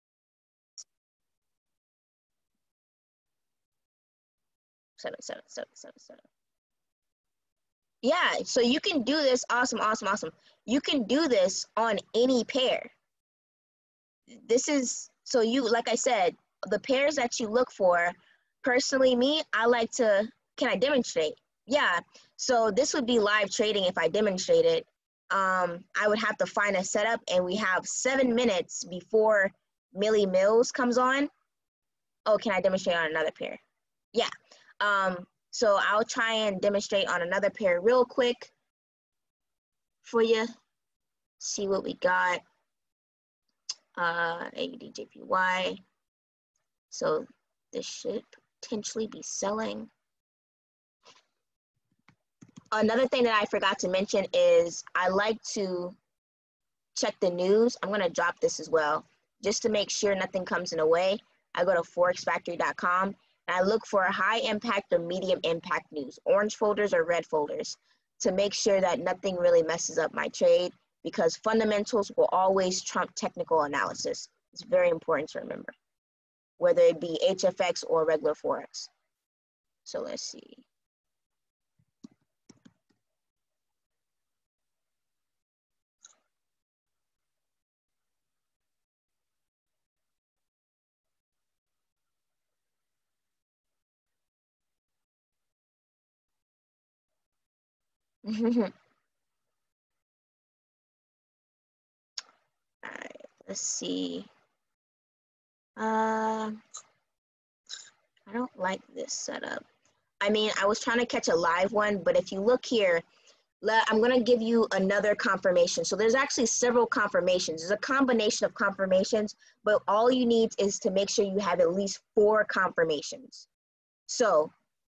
Seven. Yeah, so you can do this. Awesome. You can do this on any pair. This is So you, like I said, the pairs that you look for, personally me, I like to, can I demonstrate? Yeah, so this would be live trading if I demonstrated. I would have to find a setup, and we have 7 minutes before Millie Mills comes on. Oh, can I demonstrate on another pair? Yeah. So I'll try and demonstrate on another pair real quick for you. See what we got. AUDJPY. So this should potentially be selling. Another thing that I forgot to mention is I like to check the news. I'm going to drop this as well, just to make sure nothing comes in the way. I go to forexfactory.com and I look for high impact or medium impact news, orange folders or red folders, to make sure that nothing really messes up my trade, because fundamentals will always trump technical analysis. It's very important to remember, whether it be HFX or regular Forex. So let's see. All right, let's see. I don't like this setup. I mean, I was trying to catch a live one, but if you look here, I'm going to give you another confirmation. So there's actually several confirmations. There's a combination of confirmations, but all you need is to make sure you have at least 4 confirmations. So,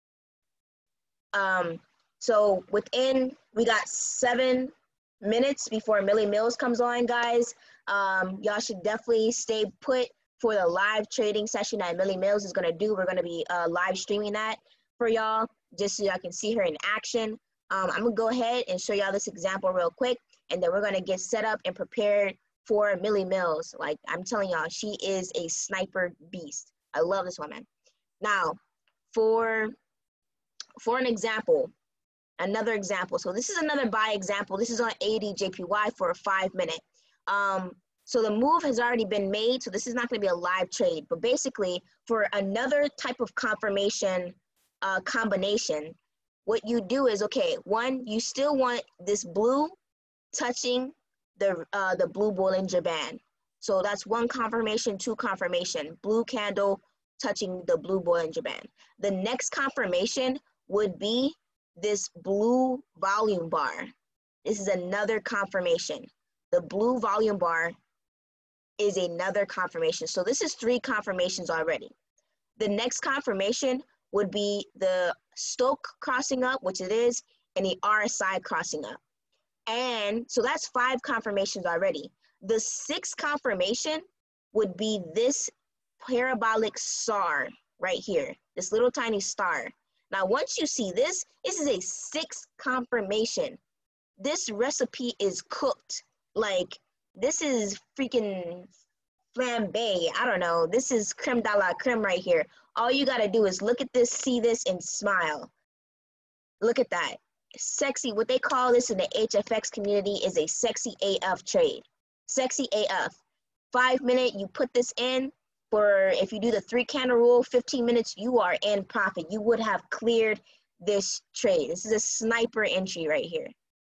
we got 7 minutes before Millie Mills comes on, guys. Y'all should definitely stay put for the live trading session that Millie Mills is going to do. We're going to be live streaming that for y'all, just so y'all can see her in action. I'm going to go ahead and show y'all this example real quick, and then we're going to get set up and prepared for Millie Mills. Like I'm telling y'all, she is a sniper beast. I love this woman. Now, for an example, another example. So this is another buy example. This is on AUDJPY for a 5 minute. So the move has already been made, so this is not going to be a live trade. But basically, for another type of confirmation combination, what you do is, okay, one, you still want this blue touching the blue Bollinger Band. So that's 1 confirmation, 2 confirmation. Blue candle touching the blue Bollinger Band. The next confirmation would be this blue volume bar. This is another confirmation. The blue volume bar is another confirmation. So this is 3 confirmations already. The next confirmation would be the Stochh crossing up, which it is, and the RSI crossing up. And so that's 5 confirmations already. The 6th confirmation would be this parabolic star right here, this little tiny star. Now, once you see this, this is a 6th confirmation. This recipe is cooked. Like, this is freaking flambe. I don't know. This is creme de la creme right here. All you got to do is look at this, see this, and smile. Look at that. Sexy. What they call this in the HFX community is a sexy AF trade. Sexy AF. 5 minute, you put this in. For if you do the 3 candle rule, 15 minutes, you are in profit. You would have cleared this trade. This is a sniper entry right here.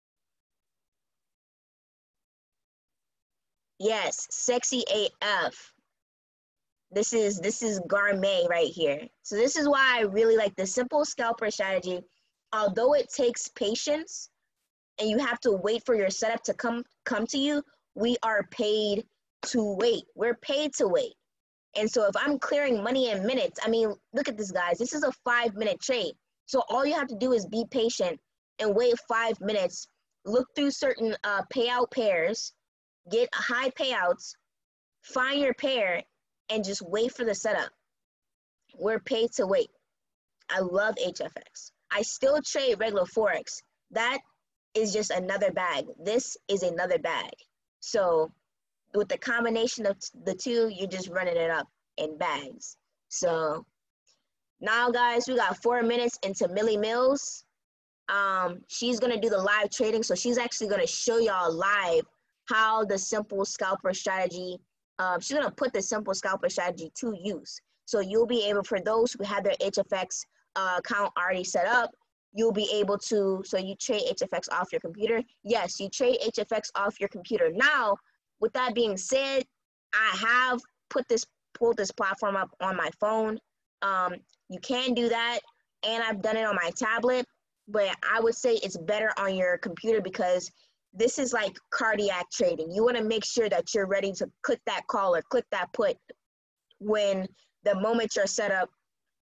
Yes, sexy AF. This is gourmet right here. So this is why I really like the simple scalper strategy. Although it takes patience and you have to wait for your setup to come to you, we are paid to wait. We're paid to wait. And so if I'm clearing money in minutes, I mean, look at this, guys. This is a 5 minute trade. So all you have to do is be patient and wait 5 minutes, look through certain payout pairs, get high payouts, find your pair, and just wait for the setup. We're paid to wait. I love HFX. I still trade regular Forex. That is just another bag. This is another bag. So with the combination of the two, you're just running it up in bags. So now, guys, we got 4 minutes into Millie Mills. She's going to do the live trading. So she's actually going to show y'all live how the simple scalper strategy she's gonna put the simple scalper strategy to use. So you'll be able, for those who have their HFX account already set up, you'll be able to, so you trade HFX off your computer. Yes, you trade HFX off your computer. Now, with that being said, I have pulled this platform up on my phone. You can do that, and I've done it on my tablet, but I would say it's better on your computer because this is like cardiac trading. You want to make sure that you're ready to click that call or click that put when the moment you're set up,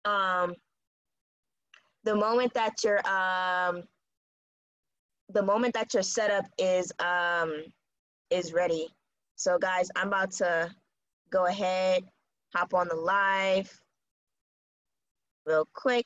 the moment that your setup is ready. So guys, I'm about to go ahead, hop on the live real quick.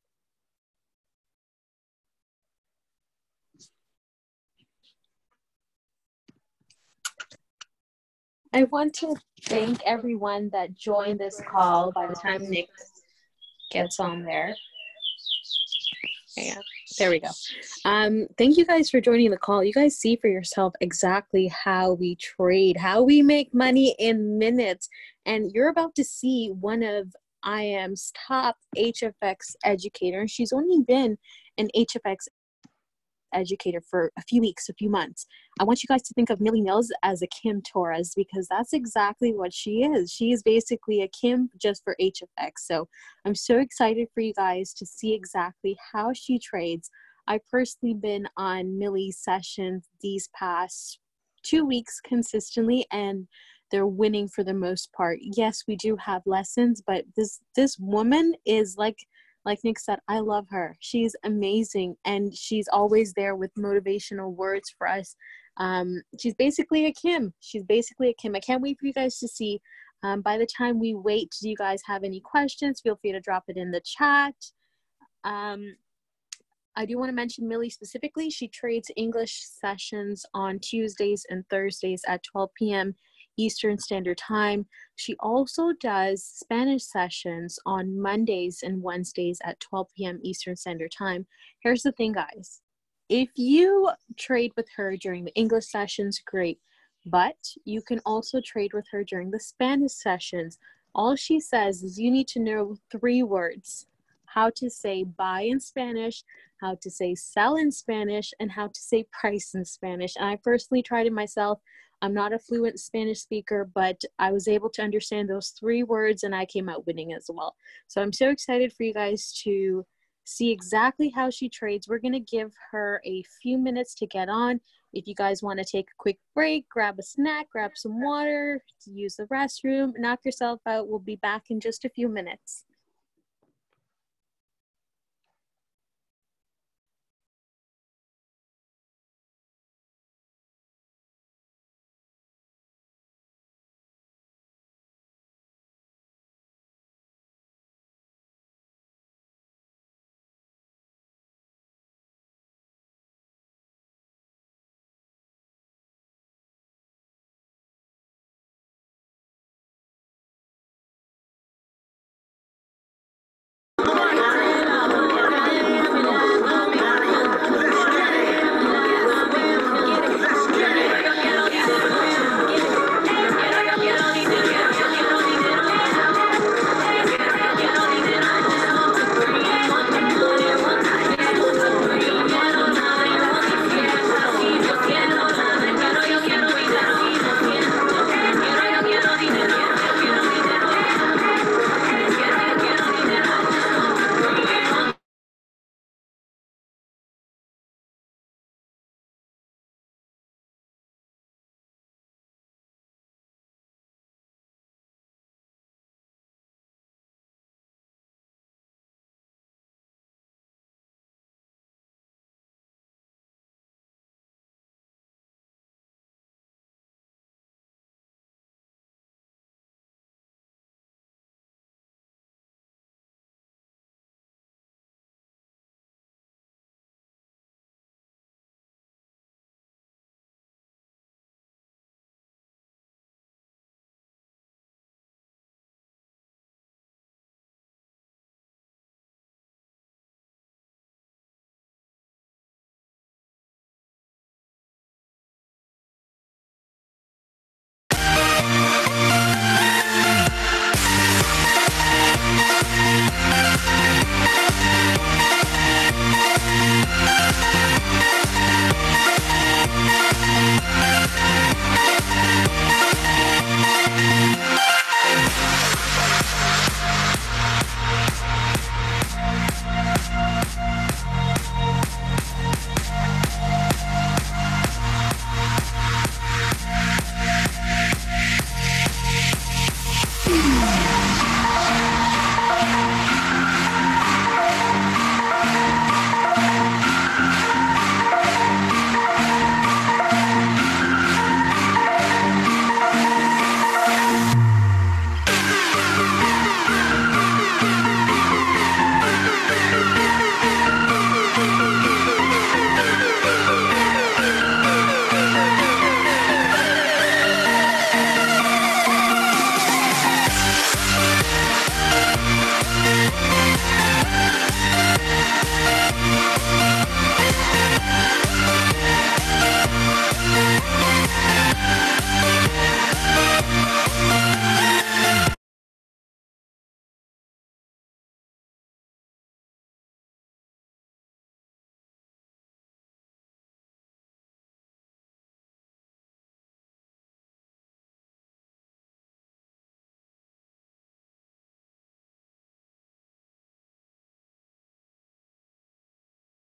I want to thank everyone that joined this call by the time Nick gets on there. Yeah, there we go. Thank you guys for joining the call. You guys see for yourself exactly how we trade, how we make money in minutes. And you're about to see one of IAM's top HFX educators. She's only been an HFX educator for a few weeks, a few months. I want you guys to think of Millie Mills as a Kim Torres because that's exactly what she is. She is basically a Kim just for HFX. So I'm so excited for you guys to see exactly how she trades. I've personally been on Millie's sessions these past 2 weeks consistently, and they're winning for the most part. Yes, we do have lessons, but this woman is like Nick said, I love her. She's amazing, and she's always there with motivational words for us. She's basically a Kim. I can't wait for you guys to see. By the time we wait, do you guys have any questions? Feel free to drop it in the chat. I do want to mention Millie specifically. She trades English sessions on Tuesdays and Thursdays at 12 p.m. Eastern Standard Time. She also does Spanish sessions on Mondays and Wednesdays at 12 p.m. Eastern Standard Time. Here's the thing, guys. If you trade with her during the English sessions, great. But you can also trade with her during the Spanish sessions. All she says is you need to know 3 words: how to say buy in Spanish, how to say sell in Spanish, and how to say price in Spanish. And I personally tried it myself. I'm not a fluent Spanish speaker, but I was able to understand those 3 words and I came out winning as well. So I'm so excited for you guys to see exactly how she trades. We're going to give her a few minutes to get on. If you guys want to take a quick break, grab a snack, grab some water, use the restroom, knock yourself out. We'll be back in just a few minutes.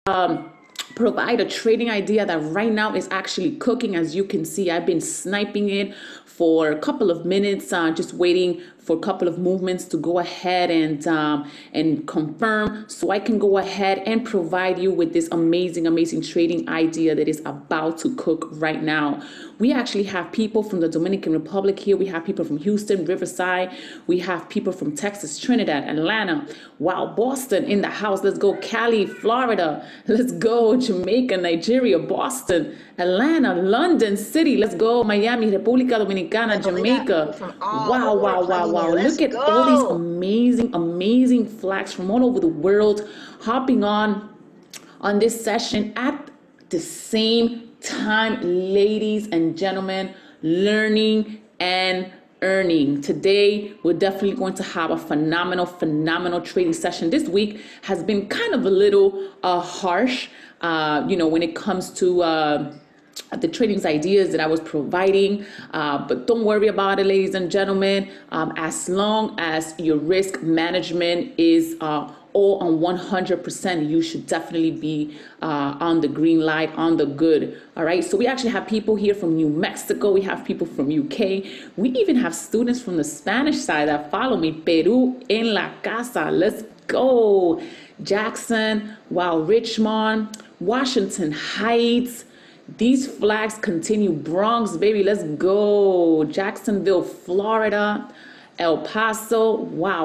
provide a trading idea that right now is actually cooking. As you can see, I've been sniping it for a couple of minutes, just waiting for a couple of movements to go ahead and confirm, so I can go ahead and provide you with this amazing trading idea that is about to cook right now. We actually have people from the Dominican Republic here. We have people from Houston, Riverside. We have people from Texas, Trinidad, Atlanta. Wow, Boston in the house. Let's go. Cali, Florida. Let's go. Jamaica, Nigeria, Boston, Atlanta, London City. Let's go. Miami, República Dominicana, Jamaica. Wow. Look at all these amazing flags from all over the world hopping on this session at the same time, ladies and gentlemen, learning and earning. Today, we're definitely going to have a phenomenal trading session. This week has been kind of a little harsh, when it comes to the trading ideas that I was providing, but don't worry about it, ladies and gentlemen. As long as your risk management is all on 100%, you should definitely be on the green light, on the good. All right, so we actually have people here from New Mexico. We have people from UK. We even have students from the Spanish side that follow me. Peru en la casa. Let's go. Jackson, wow, Richmond, Washington Heights. These flags continue. Bronx, baby, let's go. Jacksonville, Florida, El Paso.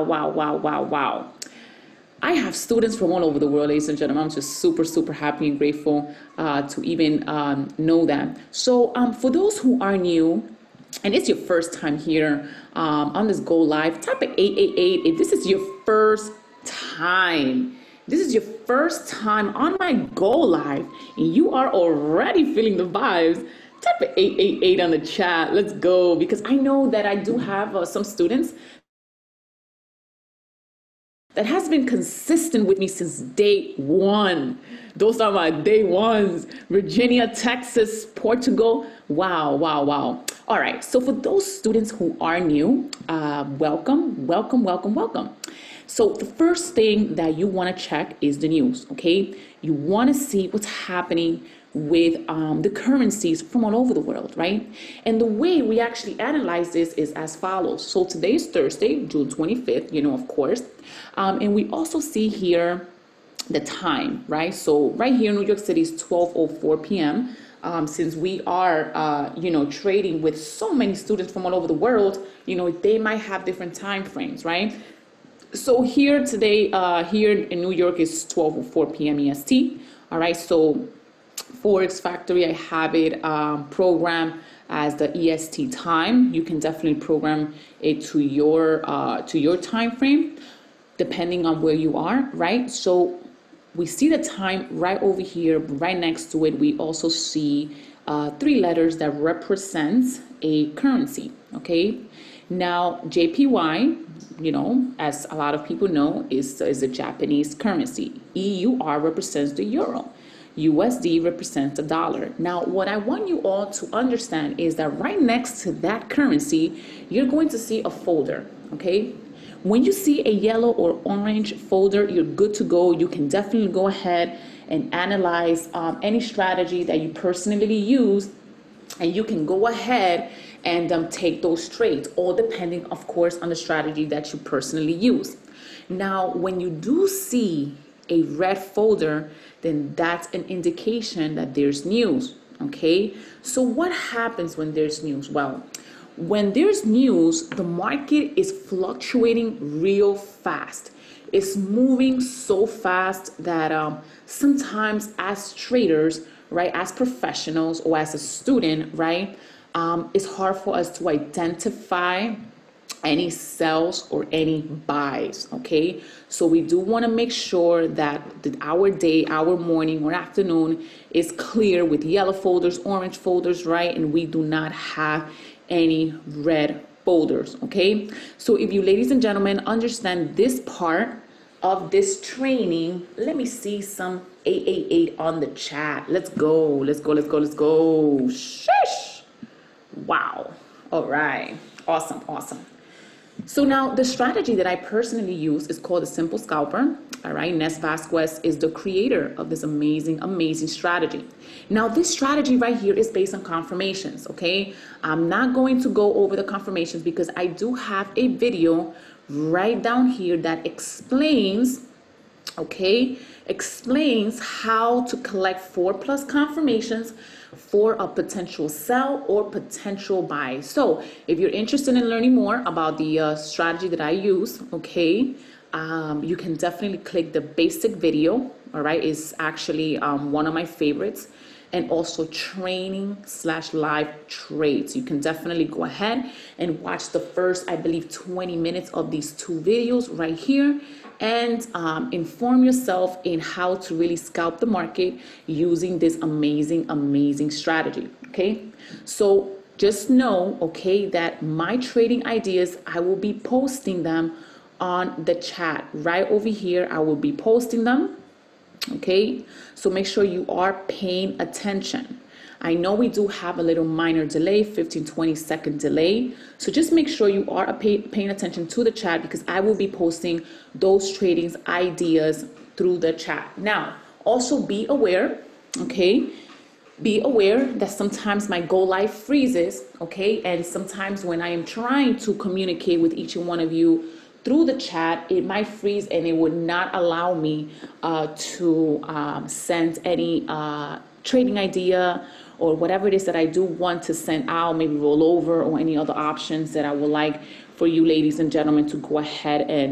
Wow. I have students from all over the world, ladies and gentlemen. I'm just super happy and grateful to even know that. So for those who are new, and it's your first time here on this Go Live, type of 888 if this is your first time. This is your first time on my Go Live and you are already feeling the vibes. Type of 888 on the chat. Let's go, because I know that I do have some students that has been consistent with me since day one. Those are my day ones. Virginia, Texas, Portugal. Wow. All right, so for those students who are new, welcome. So the first thing that you want to check is the news, okay? You want to see what's happening with the currencies from all over the world, right? And the way we actually analyze this is as follows. So today is Thursday, June 25th, of course. And we also see here the time, right? So right here in New York City is 12:04 p.m. Since we are, trading with so many students from all over the world, they might have different time frames, right? So here today, here in New York is 12:04 p.m. EST. All right, so Forex Factory, I have it programmed as the EST time. You can definitely program it to your time frame, depending on where you are, right? So we see the time right over here, right next to it. We also see 3 letters that represents a currency, okay? Now, JPY, as a lot of people know, is a Japanese currency. EUR represents the euro. USD represents the dollar. Now, what I want you all to understand is that right next to that currency, you're going to see a folder, okay? When you see a yellow or orange folder, you're good to go. You can definitely go ahead and analyze any strategy that you personally use, and you can go ahead and take those trades, all depending, of course, on the strategy that you personally use. Now, when you do see a red folder, then that's an indication that there's news, okay? So what happens when there's news? Well, when there's news, the market is fluctuating real fast. It's moving so fast that sometimes as traders, right, as professionals or as a student, right, it's hard for us to identify any sells or any buys, okay? So we do want to make sure that our day, our morning or afternoon is clear with yellow folders, orange folders, right? And we do not have any red folders, okay? So if you, ladies and gentlemen, understand this part of this training, let me see some 888 on the chat. Let's go. Shush. Wow. All right. Awesome. So now the strategy that I personally use is called the Simple Scalper. All right, Nes Vasquez is the creator of this amazing, amazing strategy. Now this strategy right here is based on confirmations, okay? I'm not going to go over the confirmations because I do have a video right down here that explains, okay, explains how to collect 4+ confirmations for a potential sell or potential buy. So if you're interested in learning more about the strategy that I use, okay, you can definitely click the basic video. All right, it's actually one of my favorites, and also training/live trades. You can definitely go ahead and watch the first, I believe, 20 minutes of these 2 videos right here, and inform yourself in how to really scalp the market using this amazing, amazing strategy. Okay, so just know, okay, that my trading ideas, I will be posting them on the chat right over here. I will be posting them. Okay, so make sure you are paying attention. I know we do have a little minor delay, 15-20 second delay. So just make sure you are paying attention to the chat, because I will be posting those trading ideas through the chat. Now, also be aware, okay, be aware that sometimes my Go Live freezes, okay, and sometimes when I am trying to communicate with each and one of you through the chat, it might freeze and it would not allow me to send any trading idea or whatever it is that I do want to send out, maybe roll over or any other options that I would like for you ladies and gentlemen to go ahead and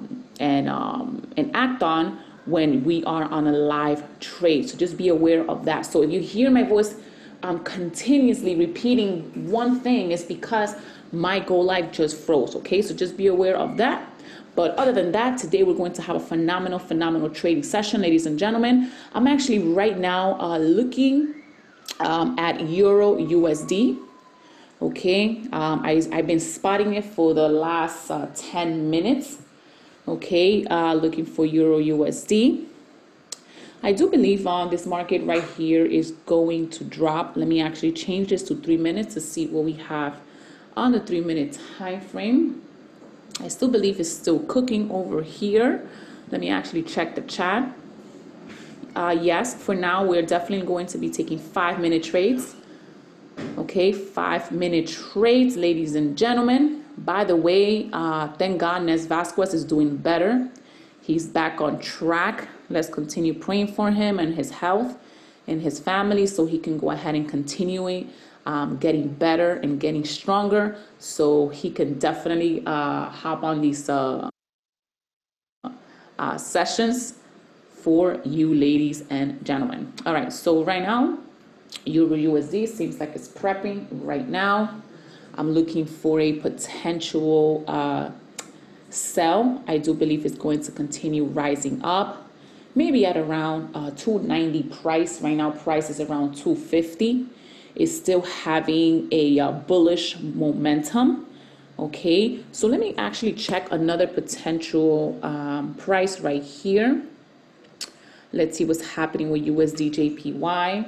act on when we are on a live trade. So just be aware of that. So if you hear my voice continuously repeating one thing, it's because my Go Live just froze. Okay, so just be aware of that. But other than that, today we're going to have a phenomenal trading session, ladies and gentlemen. I'm actually right now looking at Euro USD. Okay, I've been spotting it for the last 10 minutes. Okay, looking for Euro USD. I do believe this market right here is going to drop. Let me actually change this to 3 minutes to see what we have on the 3-minute time frame. I still believe it's still cooking over here. Let me actually check the chat. Yes, for now we're definitely going to be taking 5-minute trades. Okay, 5-minute trades, ladies and gentlemen. By the way, thank God Nes Vasquez is doing better. He's back on track. Let's continue praying for him and his health and his family, so he can go ahead and continue getting better and getting stronger, so he can definitely hop on these sessions for you ladies and gentlemen. All right, so right now Euro USD seems like it's prepping right now. I'm looking for a potential sell. I do believe it's going to continue rising up, maybe at around 290 price. Right now price is around 250. Is still having a bullish momentum. Okay, so let me actually check another potential price right here. Let's see what's happening with USD JPY.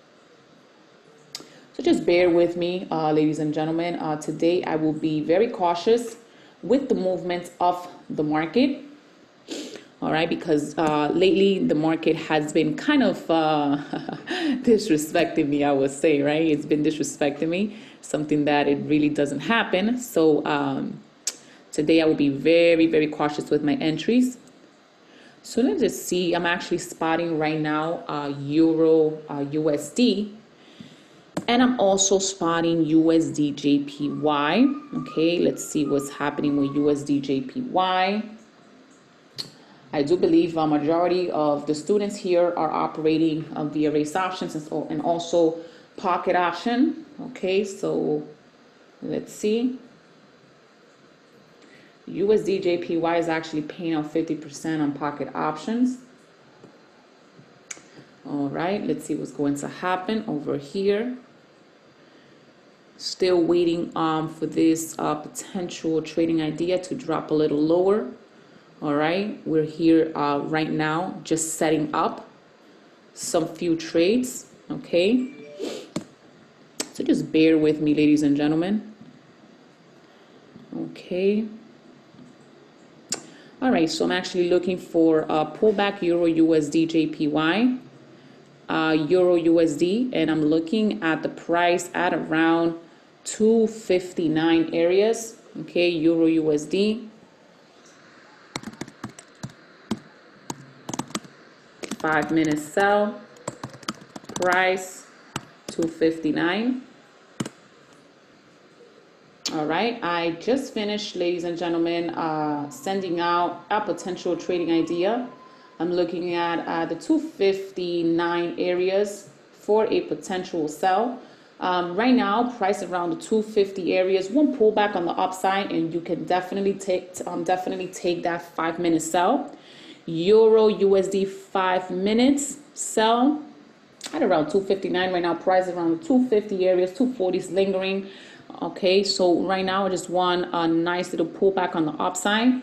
So just bear with me, ladies and gentlemen. Today I will be very cautious with the movements of the market. All right, because lately the market has been kind of disrespecting me, I would say, right? It's been disrespecting me, something that it really doesn't happen. So today I will be very cautious with my entries. So let's just see. I'm actually spotting right now Euro USD, and I'm also spotting USD JPY. Okay, let's see what's happening with USD JPY. I do believe a majority of the students here are operating via race options and also pocket option. Okay, so let's see. USD JPY is actually paying out 50% on pocket options. All right, let's see what's going to happen over here. Still waiting for this potential trading idea to drop a little lower. All right, we're here right now just setting up some few trades. Okay, so just bear with me, ladies and gentlemen. Okay, All right, so I'm actually looking for a pullback Euro USD JPY, Euro USD, and I'm looking at the price at around 259 areas. Okay, Euro USD. 5-minute sell, price 259. All right, I just finished, ladies and gentlemen, sending out a potential trading idea. I'm looking at the 259 areas for a potential sell. Right now, price around the 250 areas, one pullback on the upside, and you can definitely take that 5-minute sell. Euro USD 5 minutes sell at around 259 right now. Price around 250 areas, 240 is lingering. Okay, so right now I just want a nice little pullback on the upside.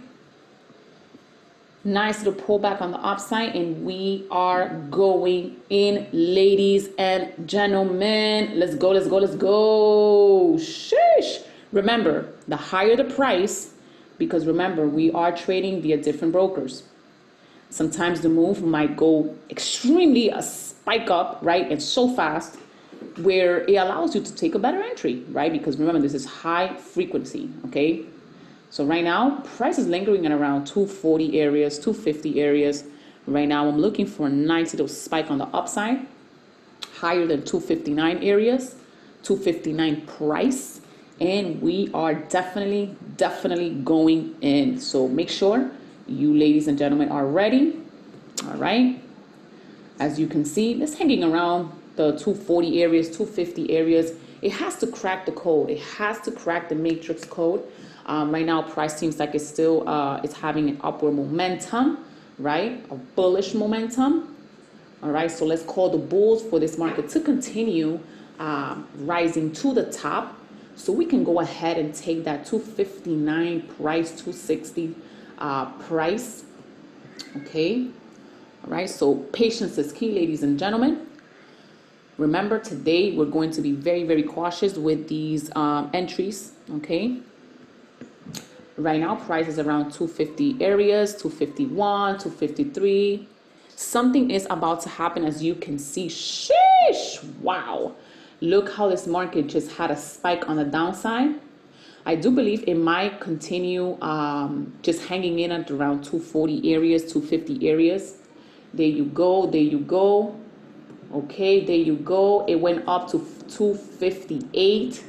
Nice little pullback on the upside, and we are going in, ladies and gentlemen. Let's go, let's go, let's go. Sheesh. Remember, the higher the price, because remember, we are trading via different brokers. Sometimes the move might go extremely a spike up, right? And so fast where it allows you to take a better entry, right? Because remember, this is high frequency, okay? So right now, price is lingering at around 240 areas, 250 areas. Right now, I'm looking for a nice little spike on the upside, higher than 259 areas, 259 price. And we are definitely going in. So make sure you ladies and gentlemen are ready. All right. As you can see, it's hanging around the 240 areas, 250 areas. It has to crack the code. It has to crack the matrix code. Right now, price seems like it's still it's having an upward momentum, right? A bullish momentum. All right. So let's call the bulls for this market to continue rising to the top, so we can go ahead and take that 259 price, 260 price. Okay. All right. So patience is key, ladies and gentlemen. Remember, today we're going to be very cautious with these entries. Okay. Right now, price is around 250 areas, 251, 253. Something is about to happen, as you can see. Sheesh! Wow. Look how this market just had a spike on the downside. I do believe it might continue just hanging in at around 240 areas, 250 areas. There you go. There you go. Okay, there you go. It went up to 258,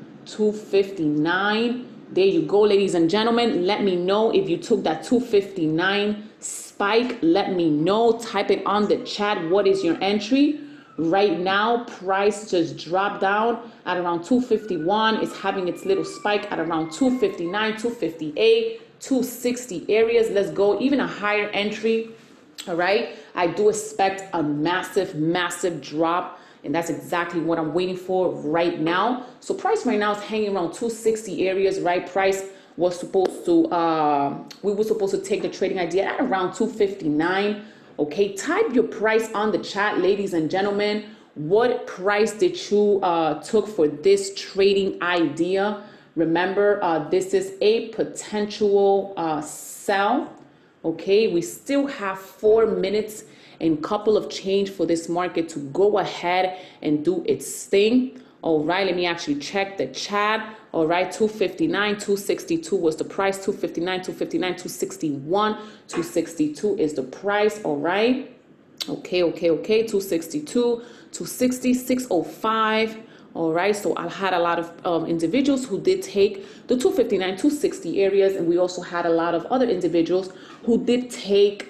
259. There you go, ladies and gentlemen. Let me know if you took that 259 spike. Let me know. Type it on the chat. What is your entry? Right now, price just dropped down at around 251. It's having its little spike at around 259, 258, 260 areas. Let's go. Even a higher entry. All right. I do expect a massive drop. And that's exactly what I'm waiting for right now. So price right now is hanging around 260 areas, right? Price was supposed to, we were supposed to take the trading idea at around 259. Okay, type your price on the chat, ladies and gentlemen. What price did you took for this trading idea? Remember, this is a potential sell. Okay, we still have 4 minutes and couple of change for this market to go ahead and do its thing. All right, let me actually check the chat. All right, 259, 262 was the price. 259, 259, 261, 262 is the price. All right. Okay. 262, 260, 605. All right, so I had a lot of individuals who did take the 259, 260 areas, and we also had a lot of other individuals who did take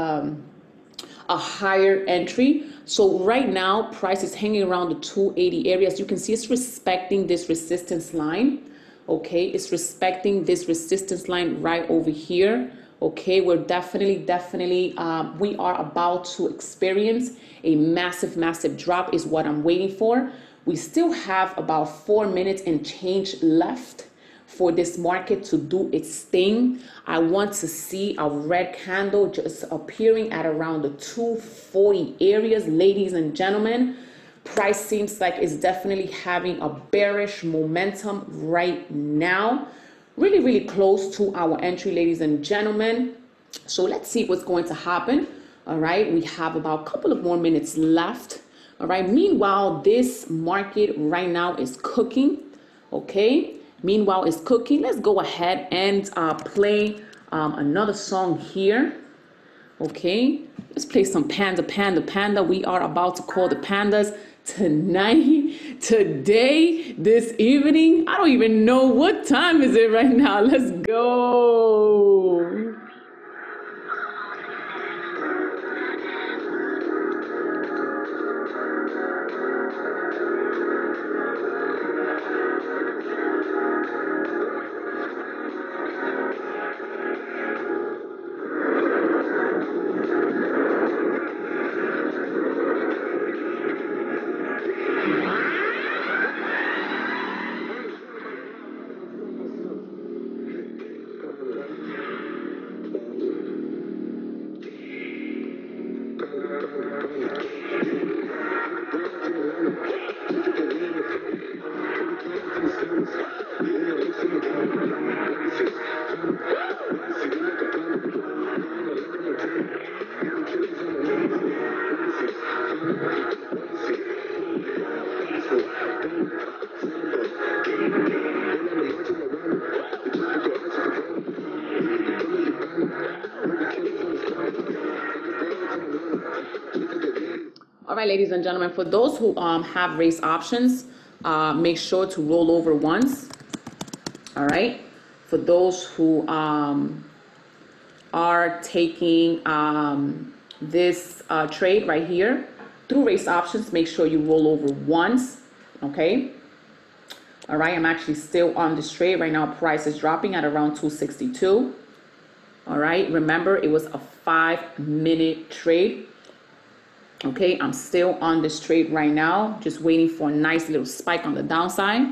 a higher entry. So right now, price is hanging around the 280 areas. You can see it's respecting this resistance line. Okay, it's respecting this resistance line right over here. Okay, we're definitely, we are about to experience a massive drop is what I'm waiting for. We still have about 4 minutes and change left for this market to do its thing. I want to see a red candle just appearing at around the 240 areas, ladies and gentlemen. Price seems like it's definitely having a bearish momentum right now. Really close to our entry, ladies and gentlemen. So let's see what's going to happen. All right, we have about a couple of more minutes left. All right, meanwhile, this market right now is cooking. Okay, meanwhile, it's cooking. Let's go ahead and play another song here. Okay, let's play some Panda, Panda, Panda. We are about to call the pandas tonight, today, this evening. I don't even know what time is it right now. Let's go. All right, ladies and gentlemen, for those who have race options, make sure to roll over once. All right. For those who are taking this trade right here through race options, make sure you roll over once. Okay. All right. I'm actually still on this trade right now. Price is dropping at around 262. All right. Remember, it was a 5-minute trade. Okay, I'm still on this trade right now, just waiting for a nice little spike on the downside.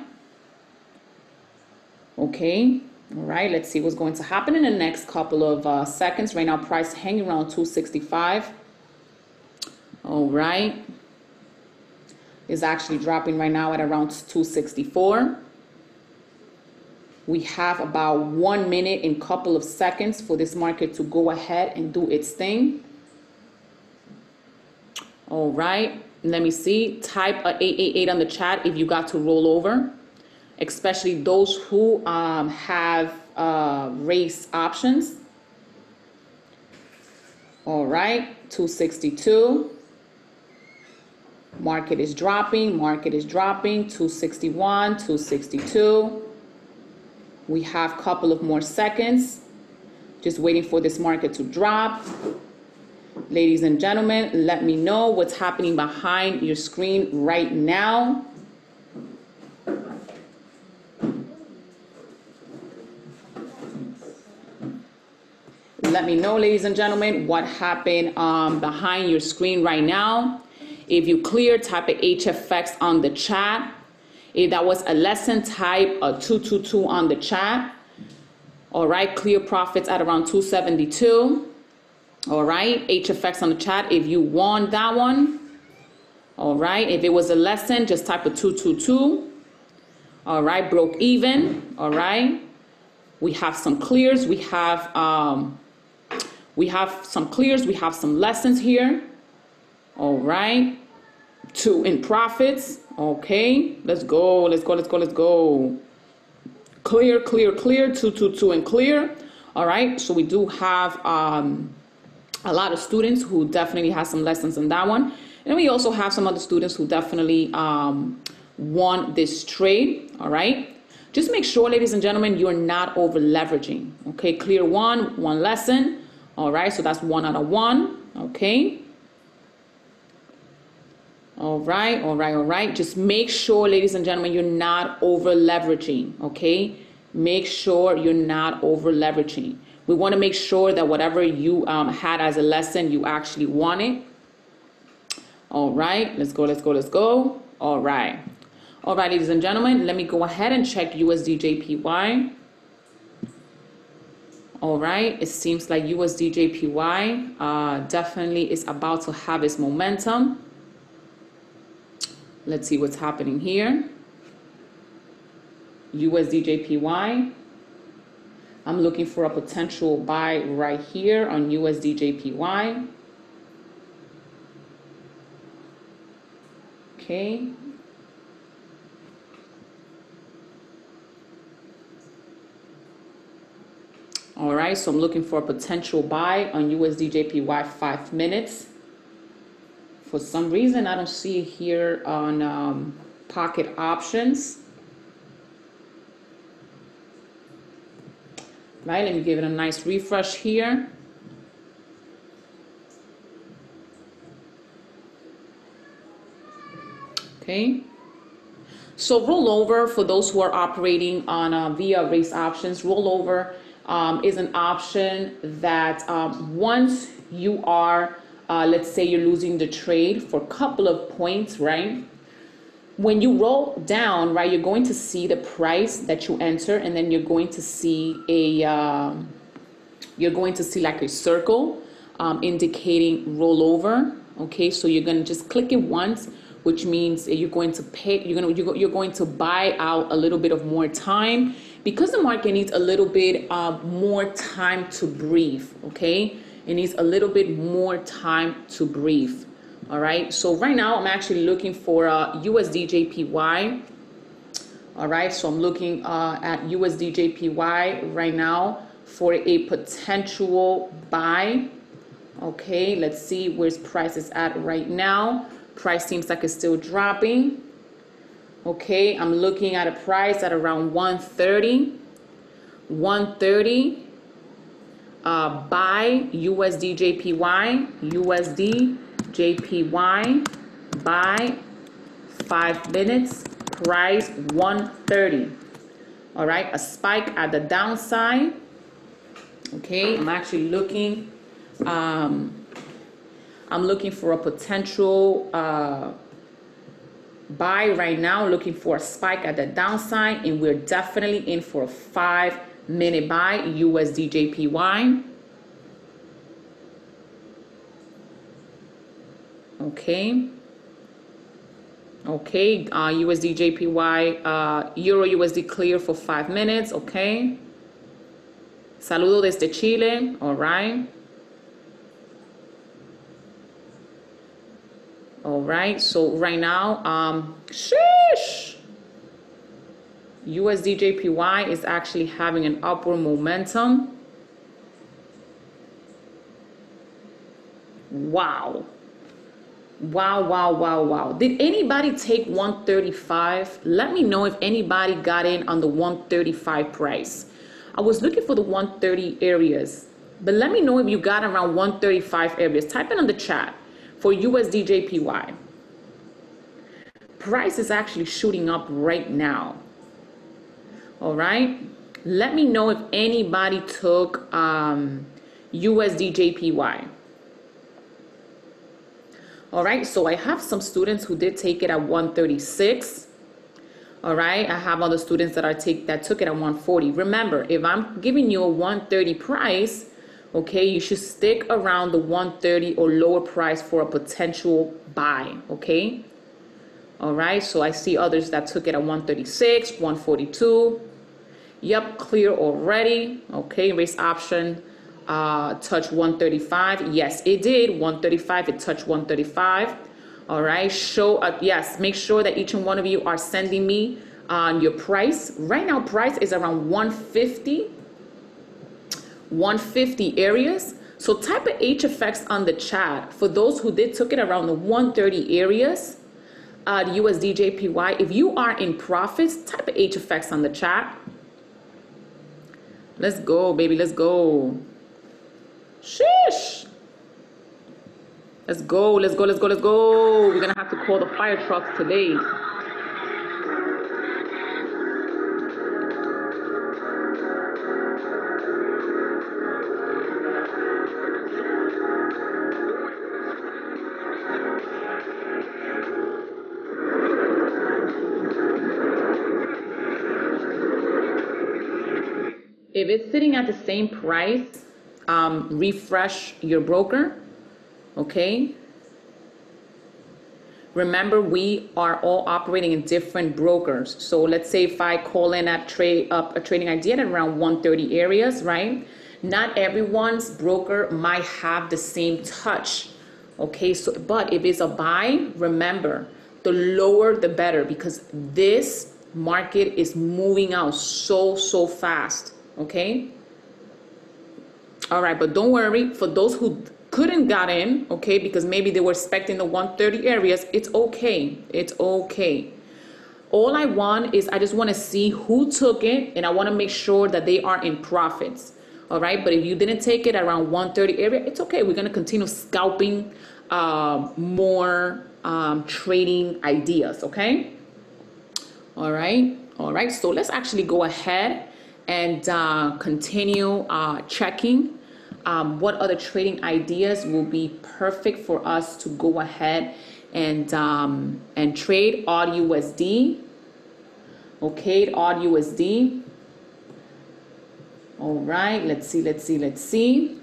Okay, all right, let's see what's going to happen in the next couple of seconds. Right now, price hanging around 265. All right, is actually dropping right now at around 264. We have about 1 minute and couple of seconds for this market to go ahead and do its thing. All right, let me see. Type a 888 on the chat if you got to roll over, especially those who have race options. All right, 262. Market is dropping, 261, 262. We have a couple of more seconds. Just waiting for this market to drop. Ladies and gentlemen, let me know what's happening behind your screen right now. Let me know, ladies and gentlemen, what happened behind your screen right now. If you clear, type a HFX on the chat. If that was a lesson, type a 222 on the chat. All right, clear profits at around 272. All right, HFX on the chat if you won that one. All right, if it was a lesson, just type a 222. All right, broke even. All right, we have some clears. We have some clears. We have some lessons here. All right, 2 in profits. Okay, let's go. Let's go. Let's go. Let's go. Clear, clear, clear. 222 and clear. All right, so we do have a lot of students who definitely have some lessons in that one. And we also have some other students who definitely won this trade. All right. Just make sure, ladies and gentlemen, you're not over leveraging. Okay. Clear one lesson. All right. So that's 1 out of 1. Okay. All right. All right. All right. Just make sure, ladies and gentlemen, you're not over leveraging. Okay. Make sure you're not over leveraging. We want to make sure that whatever you had as a lesson, you actually won it. All right, let's go, let's go, let's go. All right. All right, ladies and gentlemen, let me go ahead and check USDJPY. All right, it seems like USDJPY definitely is about to have its momentum. Let's see what's happening here. USDJPY. I'm looking for a potential buy right here on USD JPY. Okay. All right, so I'm looking for a potential buy on USD JPY 5 minutes. For some reason, I don't see it here on pocket options. Right, let me give it a nice refresh here. Okay. So rollover, for those who are operating on via race options, rollover is an option that once you are, let's say you're losing the trade for a couple of points, right? When you roll down, right, you're going to see the price that you enter, and then you're going to see like a circle indicating rollover. Okay, so you're going to just click it once, which means you're going to pay, you're going to buy out a little bit of more time, because the market needs a little bit more time to breathe. Okay, it needs a little bit more time to breathe. All right, so right now I'm actually looking for USD JPY. All right, so I'm looking at USD JPY right now for a potential buy. Okay, let's see where's price is at right now. Price seems like it's still dropping. Okay, I'm looking at a price at around 130. 130. Buy USD JPY. USD JPY. Buy 5 minutes. Price 130. All right, a spike at the downside. Okay, I'm actually looking. I'm looking for a potential buy right now, looking for a spike at the downside, and we're definitely in for a 5-minute buy USD JPY. Okay. Okay, USD JPY, Euro USD clear for 5 minutes. Okay. Saludo desde Chile. All right. All right, so right now, sheesh, USD JPY is actually having an upward momentum. Wow. Wow, wow, wow, wow. Did anybody take 135? Let me know if anybody got in on the 135 price. I was looking for the 130 areas, but let me know if you got around 135 areas. Type it in the chat. For USD JPY, price is actually shooting up right now. All right, let me know if anybody took USD JPY. All right, so I have some students who did take it at 136. All right, I have other students that took it at 140. Remember, if I'm giving you a 130 price, okay, you should stick around the 130 or lower price for a potential buy. Okay, all right, so I see others that took it at 136, 142. Yep, clear already. Okay, race option touch 135. Yes, it did. 135, it touched 135. All right, yes, make sure that each and one of you are sending me your price. Right now, price is around 150 areas. So type of HFX on the chat for those who took it around the 130 areas. The USD JPY. If you are in profits, type of HFX on the chat. Let's go, baby. Let's go. Sheesh. Let's go. Let's go. Let's go. Let's go. We're gonna have to call the fire trucks today. If it's sitting at the same price, refresh your broker, okay? Remember, we are all operating in different brokers. So let's say if I call in a trading idea at around 130 areas, right? Not everyone's broker might have the same touch. Okay, so but if it's a buy, remember, the lower the better, because this market is moving out so fast. Okay. All right, but don't worry, for those who couldn't got in, okay, because maybe they were expecting the 130 areas, it's okay. It's okay. All I want is, I just want to see who took it, and I want to make sure that they are in profits. All right, but if you didn't take it around 130 area, it's okay. We're going to continue scalping more trading ideas, okay? All right. So let's actually go ahead and continue checking what other trading ideas will be perfect for us to go ahead and trade. AUD USD. Okay, AUD USD. All right, let's see.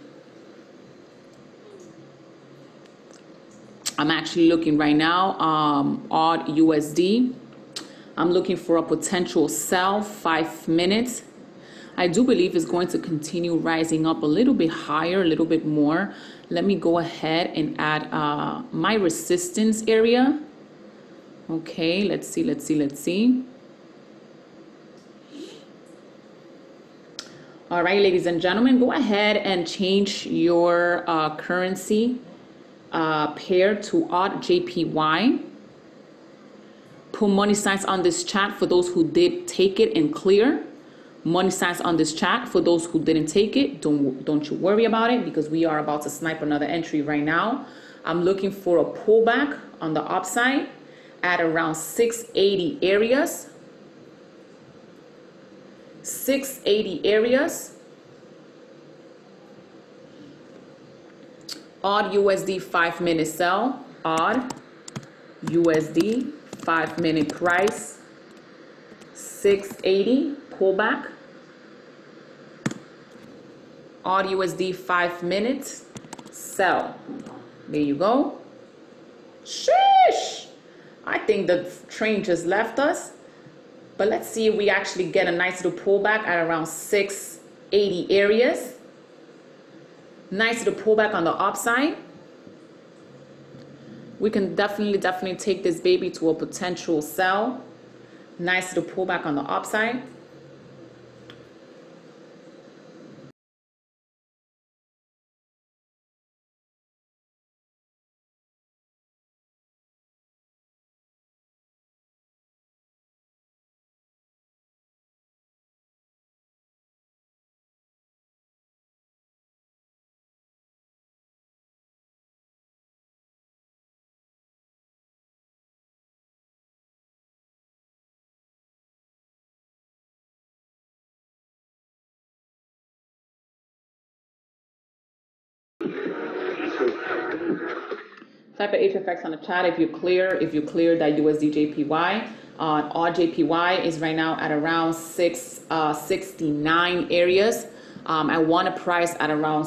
I'm actually looking right now, AUD USD. I'm looking for a potential sell, 5 minutes. I do believe it's going to continue rising up a little bit higher, a little bit more. Let me go ahead and add my resistance area. Okay, let's see. All right, ladies and gentlemen, go ahead and change your currency pair to AUD JPY. Put money signs on this chat for those who did take it and clear. Money signs on this chat for those who didn't take it. Don't you worry about it, because we are about to snipe another entry right now. I'm looking for a pullback on the upside at around 680 areas. 680 areas. AUD USD 5 minute sell. AUD USD 5 minute price. 680 pullback. AUD USD 5 minutes sell. There you go. Sheesh! I think the train just left us. But let's see if we actually get a nice little pullback at around 680 areas. Nice little pullback on the upside. We can definitely take this baby to a potential sell. Nice little pullback on the upside. Type of HFX on the chat if you clear that USD JPY. AUD JPY is right now at around 669 areas. I want to price at around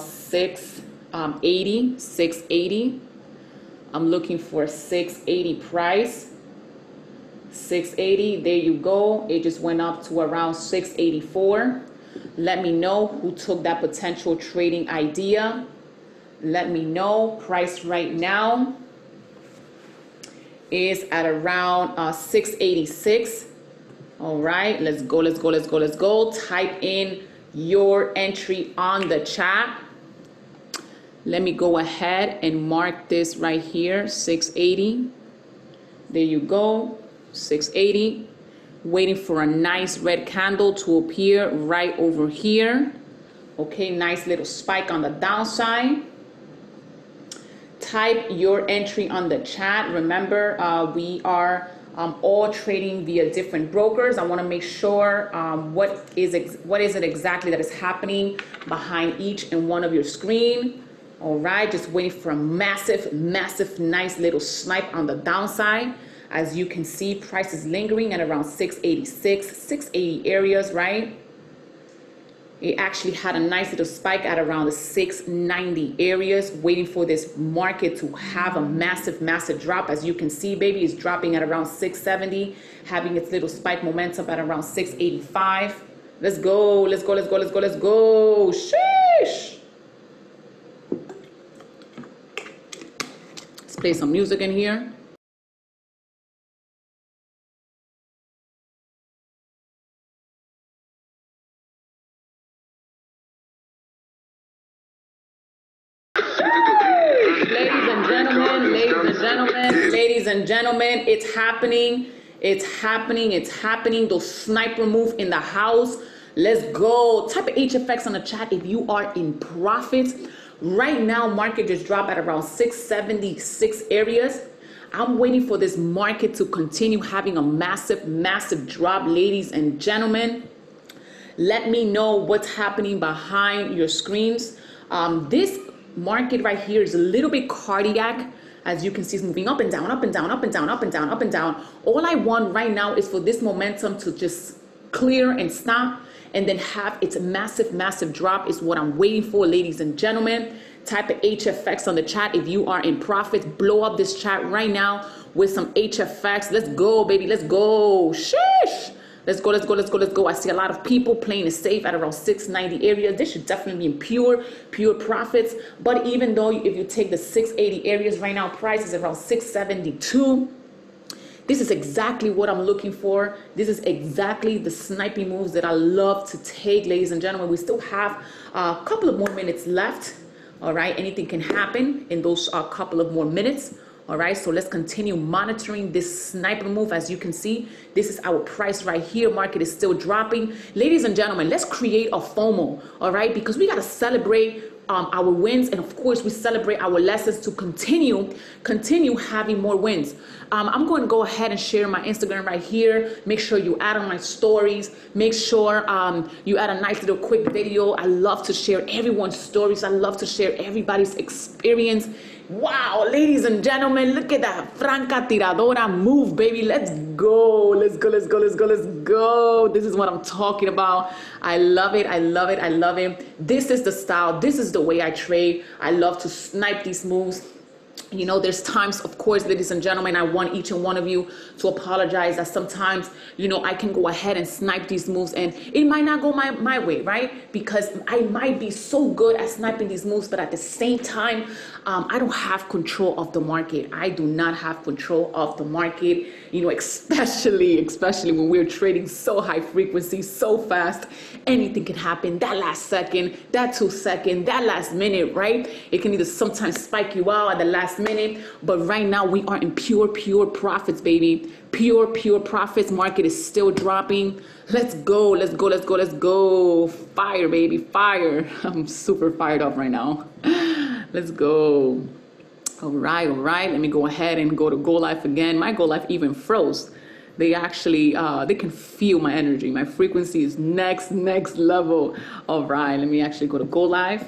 680. I'm looking for 680 price. 680, there you go. It just went up to around 684. Let me know who took that potential trading idea. Let me know. Price right now is at around 686. All right, let's go. Type in your entry on the chat. Let me go ahead and mark this right here, 680. There you go, 680. Waiting for a nice red candle to appear right over here. Okay, nice little spike on the downside. Type your entry on the chat. Remember, we are all trading via different brokers. I want to make sure what is it exactly that is happening behind each and one of your screen. All right, just waiting for a massive, nice little snipe on the downside. As you can see, price is lingering at around 686, 680 areas, right? It actually had a nice little spike at around the 690 areas, waiting for this market to have a massive drop. As you can see, baby, it's dropping at around 670, having its little spike momentum at around 685. Let's go, let's go, let's go, let's go, let's go. Sheesh. Let's play some music in here. Ladies and gentlemen, it's happening. It's happening. It's happening. Those sniper moves in the house. Let's go. Type of HFX on the chat if you are in profits. Right now, market just dropped at around 676 areas. I'm waiting for this market to continue having a massive drop, ladies and gentlemen. Let me know what's happening behind your screens. This market right here is a little bit cardiac. As you can see, it's moving up and down, up and down, up and down, up and down, up and down. All I want right now is for this momentum to just clear and stop, and then have its massive drop is what I'm waiting for, ladies and gentlemen. Type of HFX on the chat if you are in profits. Blow up this chat right now with some HFX. Let's go, baby. Let's go. Sheesh. Let's go, let's go, let's go, let's go. I see a lot of people playing it safe at around 690 areas. This should definitely be in pure profits. But even though if you take the 680 areas right now, price is around 672. This is exactly what I'm looking for. This is exactly the sniping moves that I love to take, ladies and gentlemen. We still have a couple of more minutes left. All right, anything can happen in those couple of more minutes. All right, so let's continue monitoring this sniper move. As you can see, this is our price right here. Market is still dropping. Ladies and gentlemen, let's create a FOMO, all right? Because we got to celebrate our wins, and of course we celebrate our lessons to continue having more wins. I'm going to go ahead and share my Instagram right here. Make sure you add on my stories. Make sure you add a nice little quick video. I love to share everyone's stories. I love to share everybody's experience. Wow, ladies and gentlemen, look at that Franca Tiradora move, baby. Let's go. Let's go, let's go, let's go, let's go. This is what I'm talking about. I love it. I love it. I love it. This is the style. This is the way I trade. I love to snipe these moves. You know, there's times, of course, ladies and gentlemen, I want each and one of you to apologize that sometimes, you know, I can go ahead and snipe these moves and it might not go my way, right? Because I might be so good at sniping these moves, but at the same time, I don't have control of the market. I do not have control of the market, you know, especially when we're trading so high frequency, so fast. Anything can happen. That last second, that 2 second, that last minute, right? It can either sometimes spike you out at the last minute, but right now we are in pure profits, baby. Pure profits. Market is still dropping. Let's go, let's go, let's go, let's go. Fire, baby, fire. I'm super fired up right now. Let's go. All right. Let me go ahead and go to Go Live again. My Go Live even froze. They actually, they can feel my energy. My frequency is next level. All right, let me actually go to Go Live.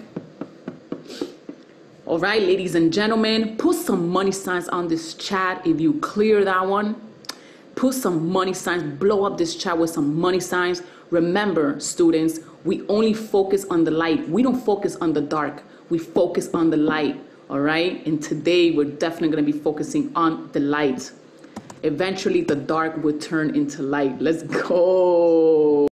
All right, ladies and gentlemen, put some money signs on this chat if you clear that one. Put some money signs, blow up this chat with some money signs. Remember, students, we only focus on the light. We don't focus on the dark. We focus on the light, all right? And today, we're definitely gonna be focusing on the light. Eventually, the dark will turn into light. Let's go.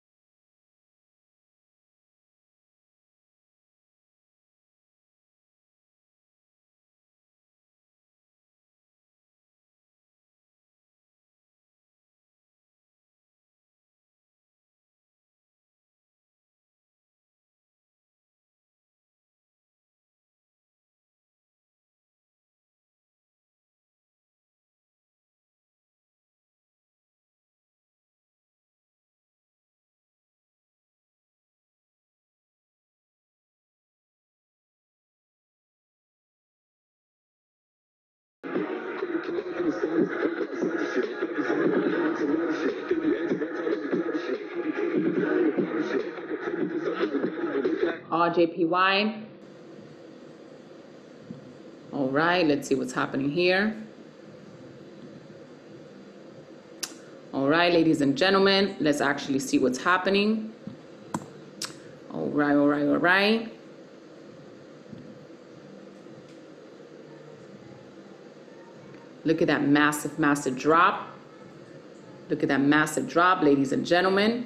RJPY. All right, let's see what's happening here. All right, ladies and gentlemen, let's actually see what's happening. All All right, all right, all right. Look at that massive, massive drop. Look at that massive drop, ladies and gentlemen.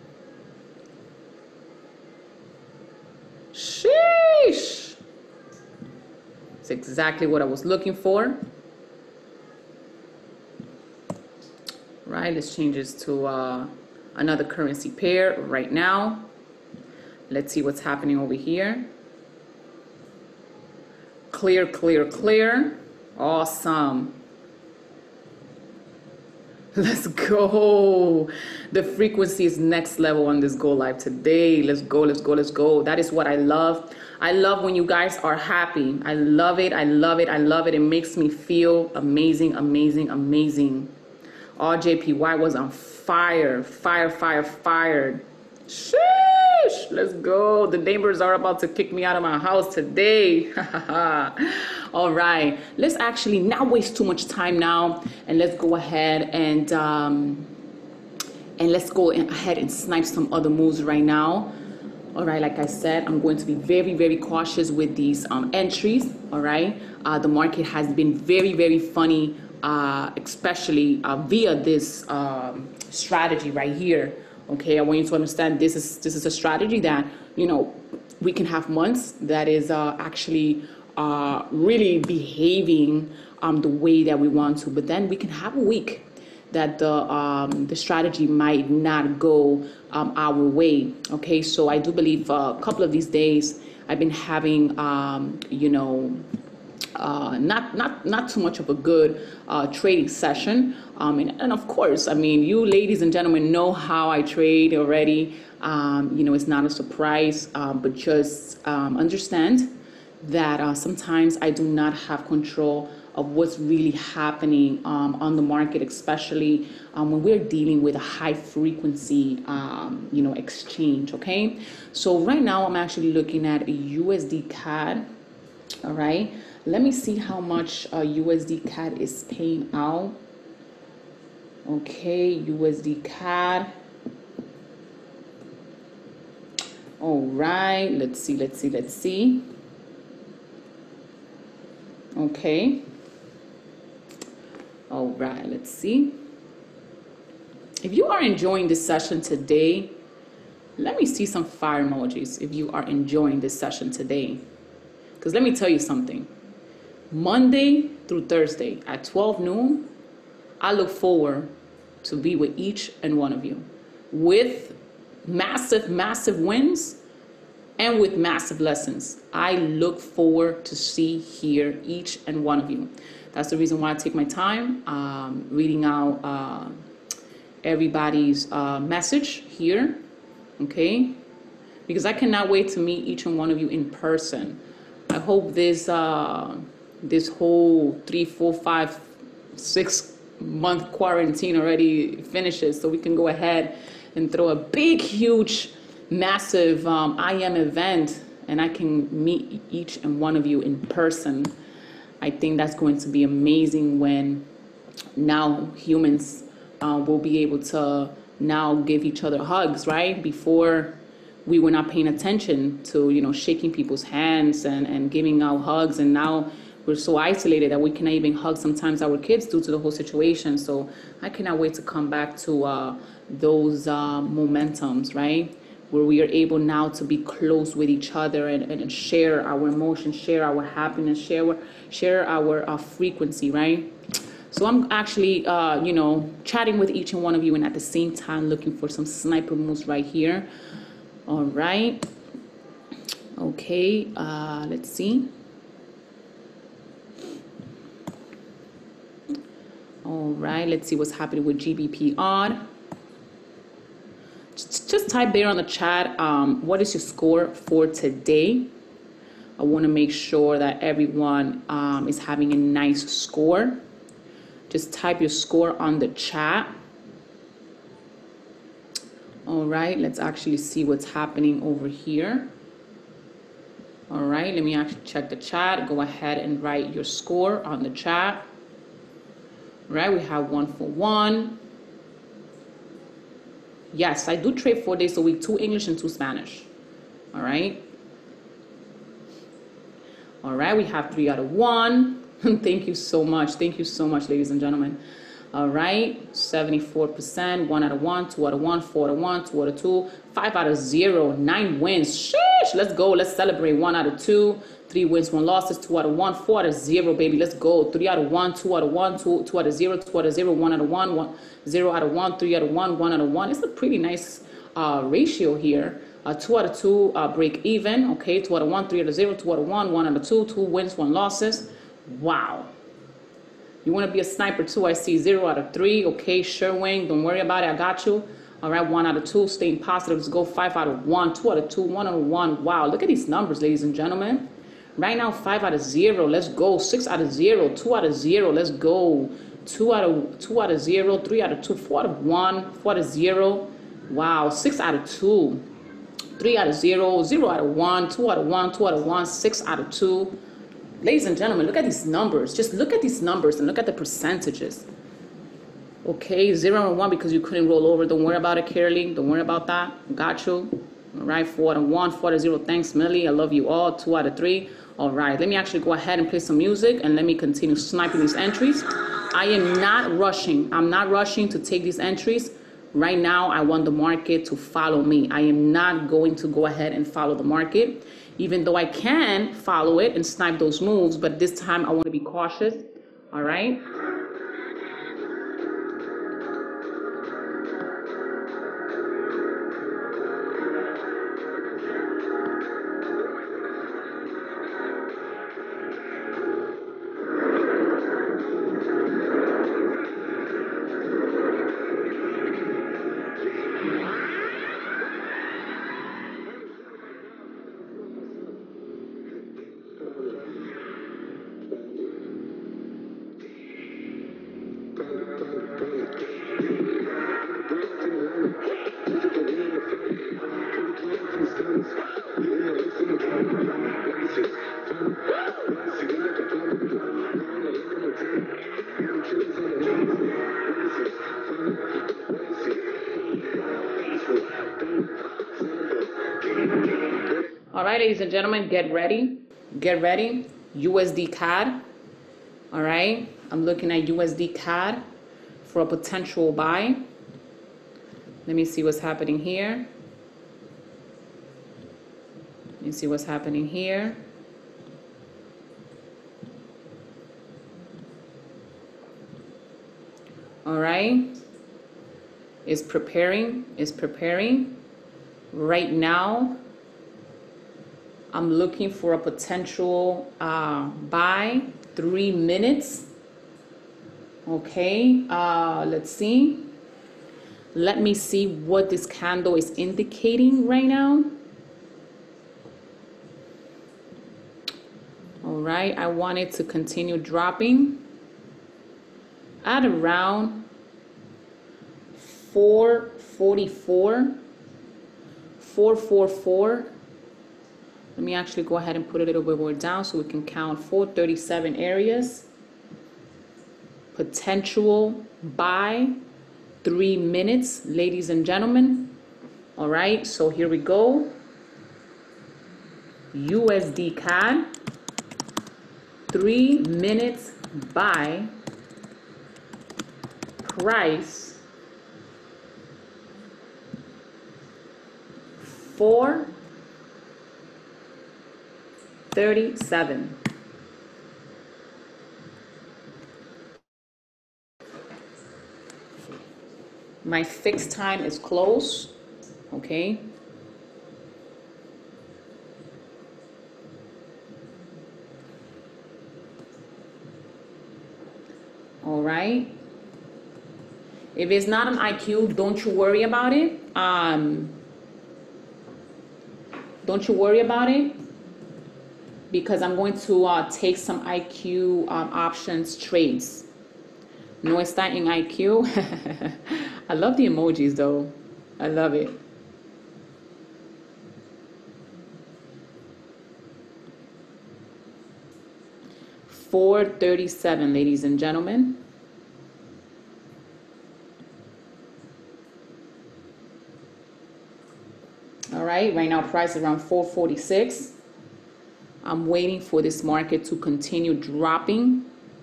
Sheesh. It's exactly what I was looking for. Right, let's change this to another currency pair right now. Let's see what's happening over here. Clear, clear, clear. Awesome. Let's go. The frequency is next level on this Go Live today. Let's go, let's go, let's go. That is what I love. I love when you guys are happy. I love it, I love it, I love it. It makes me feel amazing, amazing, amazing. RJPY was on fire, fire, fire, fired. Sheesh, let's go. The neighbors are about to kick me out of my house today. All right, let's actually not waste too much time now, and let's go ahead and let's go ahead and snipe some other moves right now. All right, like I said, I'm going to be very, very cautious with these entries. All right, the market has been very, very funny, especially via this strategy right here. Okay, I want you to understand this is a strategy that, you know, we can have months that is actually really behaving the way that we want to, but then we can have a week that the strategy might not go our way. Okay, so I do believe a couple of these days I've been having you know, not too much of a good trading session, and of course, I mean, you ladies and gentlemen know how I trade already. You know, it's not a surprise, but just understand that sometimes I do not have control of what's really happening on the market, especially when we're dealing with a high frequency, you know, exchange. Okay, so right now I'm actually looking at a USD CAD. All right, let me see how much USD CAD is paying out. Okay, USD CAD. All right, let's see, let's see, let's see. Okay. All right, let's see. If you are enjoying this session today, let me see some fire emojis if you are enjoying this session today. Because let me tell you something. Monday through Thursday at 12 noon, I look forward to be with each and one of you with massive, massive wins and with massive lessons. I look forward to hear each and one of you. That's the reason why I take my time reading out everybody's message here, okay? Because I cannot wait to meet each and one of you in person. I hope this this whole 3, 4, 5, 6 month quarantine already finishes, so we can go ahead and throw a big, huge, massive IM event, and I can meet each and one of you in person. I think that's going to be amazing when now humans will be able to now give each other hugs, right? Before we were not paying attention to, you know, shaking people's hands and giving out hugs, and now we're so isolated that we cannot even hug sometimes our kids due to the whole situation. So I cannot wait to come back to those momentums, right? Where we are able now to be close with each other and share our emotions, share our happiness, share our frequency, right? So I'm actually, you know, chatting with each and one of you, and at the same time looking for some sniper moves right here. All right. Okay, let's see. All right, let's see what's happening with GBP odd. Just type there on the chat, what is your score for today? I want to make sure that everyone is having a nice score. Just type your score on the chat. All right, let's actually see what's happening over here. All right, let me actually check the chat. Go ahead and write your score on the chat. Right, we have 1 for 1. Yes, I do trade 4 days a week, 2 English and 2 Spanish. All right. All right, we have 3 out of 1. Thank you so much. Thank you so much, ladies and gentlemen. All right, 74%, 1 out of 1, 2 out of 1, 4 out of 1, 2 out of 2, 5 out of 0, 9 wins. Sheesh, let's go. Let's celebrate. 1 out of 2, 3 wins, 1 losses, 2 out of 1, 4 out of 0, baby. Let's go. 3 out of 1, 2 out of 1, 2 out of 0, 2 out of 0, 1 out of 1, 0 out of 1, 3 out of 1, 1 out of 1. It's a pretty nice ratio here. 2 out of 2 break even. Okay, 2 out of 1, 3 out of 0, 2 out of 1, 1 out of 2, 2 wins, 1 losses. Wow. You want to be a sniper too. I see 0 out of 3. Okay, sure, Wayne. Don't worry about it. I got you. All right, 1 out of 2. Staying positive. Let's go. 5 out of 1. 2 out of 2. 1 out of 1. Wow, look at these numbers, ladies and gentlemen. Right now, 5 out of 0. Let's go. 6 out of 0. 2 out of 0. Let's go. 2 out of 0. 3 out of 2. 4 out of 1. 4 out of 0. Wow. 6 out of 2. 3 out of 0. 0 out of 1. 2 out of 1. 2 out of 1. 6 out of 2. Ladies and gentlemen, look at these numbers. Just look at these numbers and look at the percentages. Okay, 0 out of 1 because you couldn't roll over. Don't worry about it, Caroline. Don't worry about that. Got you. All right, 4 out of 1, 4 out of 0. Thanks, Millie. I love you all. 2 out of 3. All right, let me actually go ahead and play some music and let me continue sniping these entries. I am not rushing. I'm not rushing to take these entries. Right now, I want the market to follow me. I am not going to go ahead and follow the market, even though I can follow it and snipe those moves, but this time I want to be cautious. All right. All right, ladies and gentlemen, get ready. Get ready. USD CAD. All right. I'm looking at USD CAD for a potential buy. Let me see what's happening here. Let me see what's happening here. All right. It's preparing. It's preparing. Right now, I'm looking for a potential buy, 3 minutes. Okay, let's see. Let me see what this candle is indicating right now. All right, I want it to continue dropping at around 444, 444. Let me actually go ahead and put it a little bit more down so we can count 437 areas. Potential buy, 3 minutes, ladies and gentlemen. All right, so here we go. USD CAD, 3 minutes buy, price 437. My fixed time is close. Okay. All right. If it's not an IQ, don't you worry about it. Don't you worry about it, because I'm going to take some IQ options trades. No está en IQ. I love the emojis though. I love it. $437, ladies and gentlemen. All right, right now price is around 446. I'm waiting for this market to continue dropping.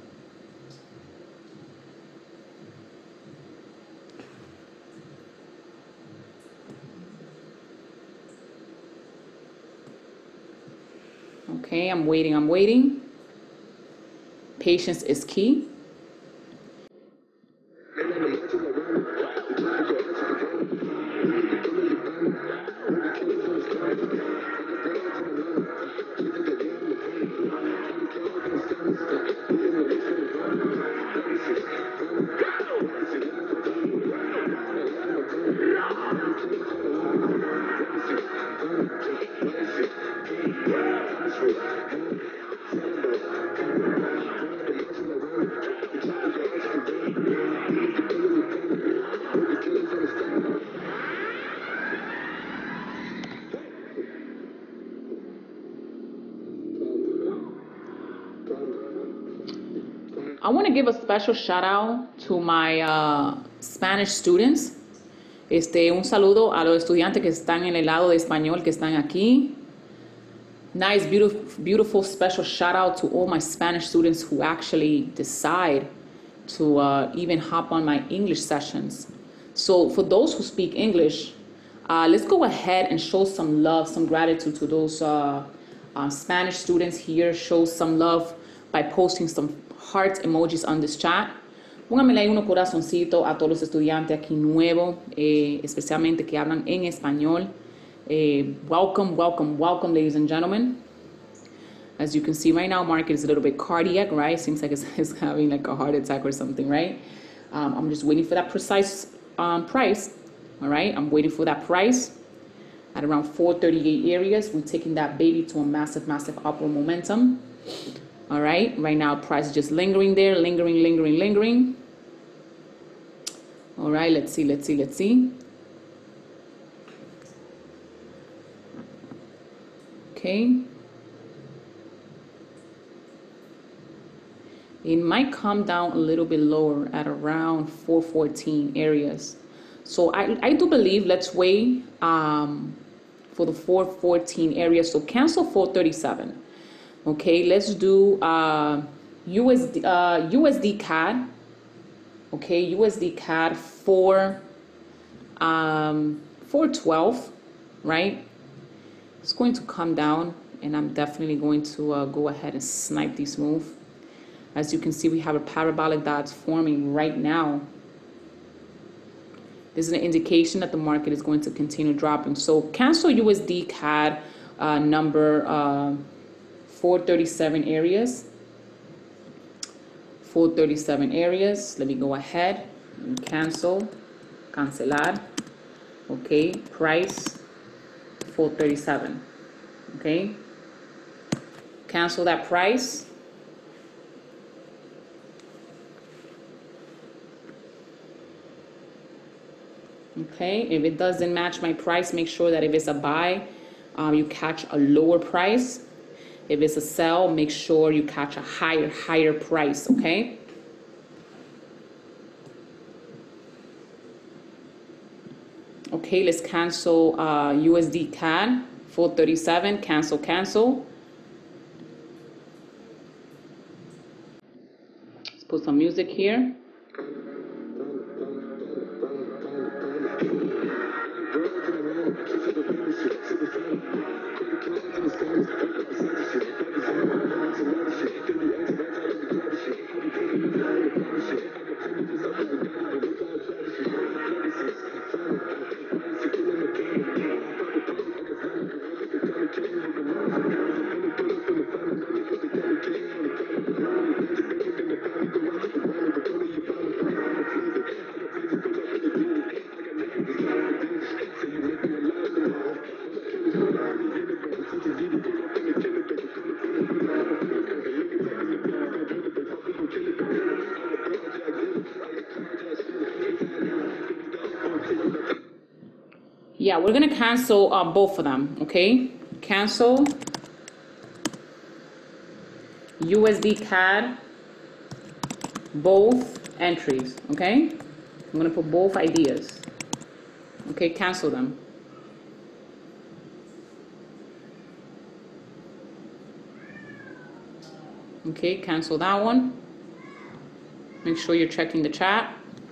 Okay, I'm waiting. Patience is key. I want to give a special shout out to my Spanish students. Un saludo a los estudiantes que están en el lado de español que están aquí. Nice, beautiful special shout out to all my Spanish students who actually decide to even hop on my English sessions. So for those who speak English, let's go ahead and show some love, some gratitude to those Spanish students here. Show some love by posting some heart emojis on this chat. Pónganmele ahí unos corazoncitos a todos los estudiantes aquí nuevos, especialmente que hablan en español. Welcome, welcome, welcome, ladies and gentlemen. As you can see right now, market is a little bit cardiac, right? Seems like it's having like a heart attack or something, right? I'm just waiting for that precise price, all right? I'm waiting for that price at around 438 areas. We're taking that baby to a massive, massive upward momentum. All right, right now price is just lingering there, lingering. All right, let's see. Okay. It might come down a little bit lower at around 414 areas. So I do believe, let's wait for the 414 area. So cancel 437. Okay, let's do USD CAD. Okay, USD CAD 412, right? It's going to come down, and I'm definitely going to go ahead and snipe this move. As you can see, we have a parabolic that's forming right now. This is an indication that the market is going to continue dropping. So cancel USD CAD number 437 areas. 437 areas. Let me go ahead and cancelar. Okay, price 437. Okay, cancel that price. Okay, if it doesn't match my price, make sure that if it's a buy, you catch a lower price. If it's a sell, make sure you catch a higher price, okay? Okay, let's cancel USD CAD 437, cancel. Let's put some music here. Yeah, we're gonna cancel both of them, okay? Cancel USD CAD, both entries, okay? I'm gonna put both ideas. Okay, cancel them. Okay, cancel that one. Make sure you're checking the chat.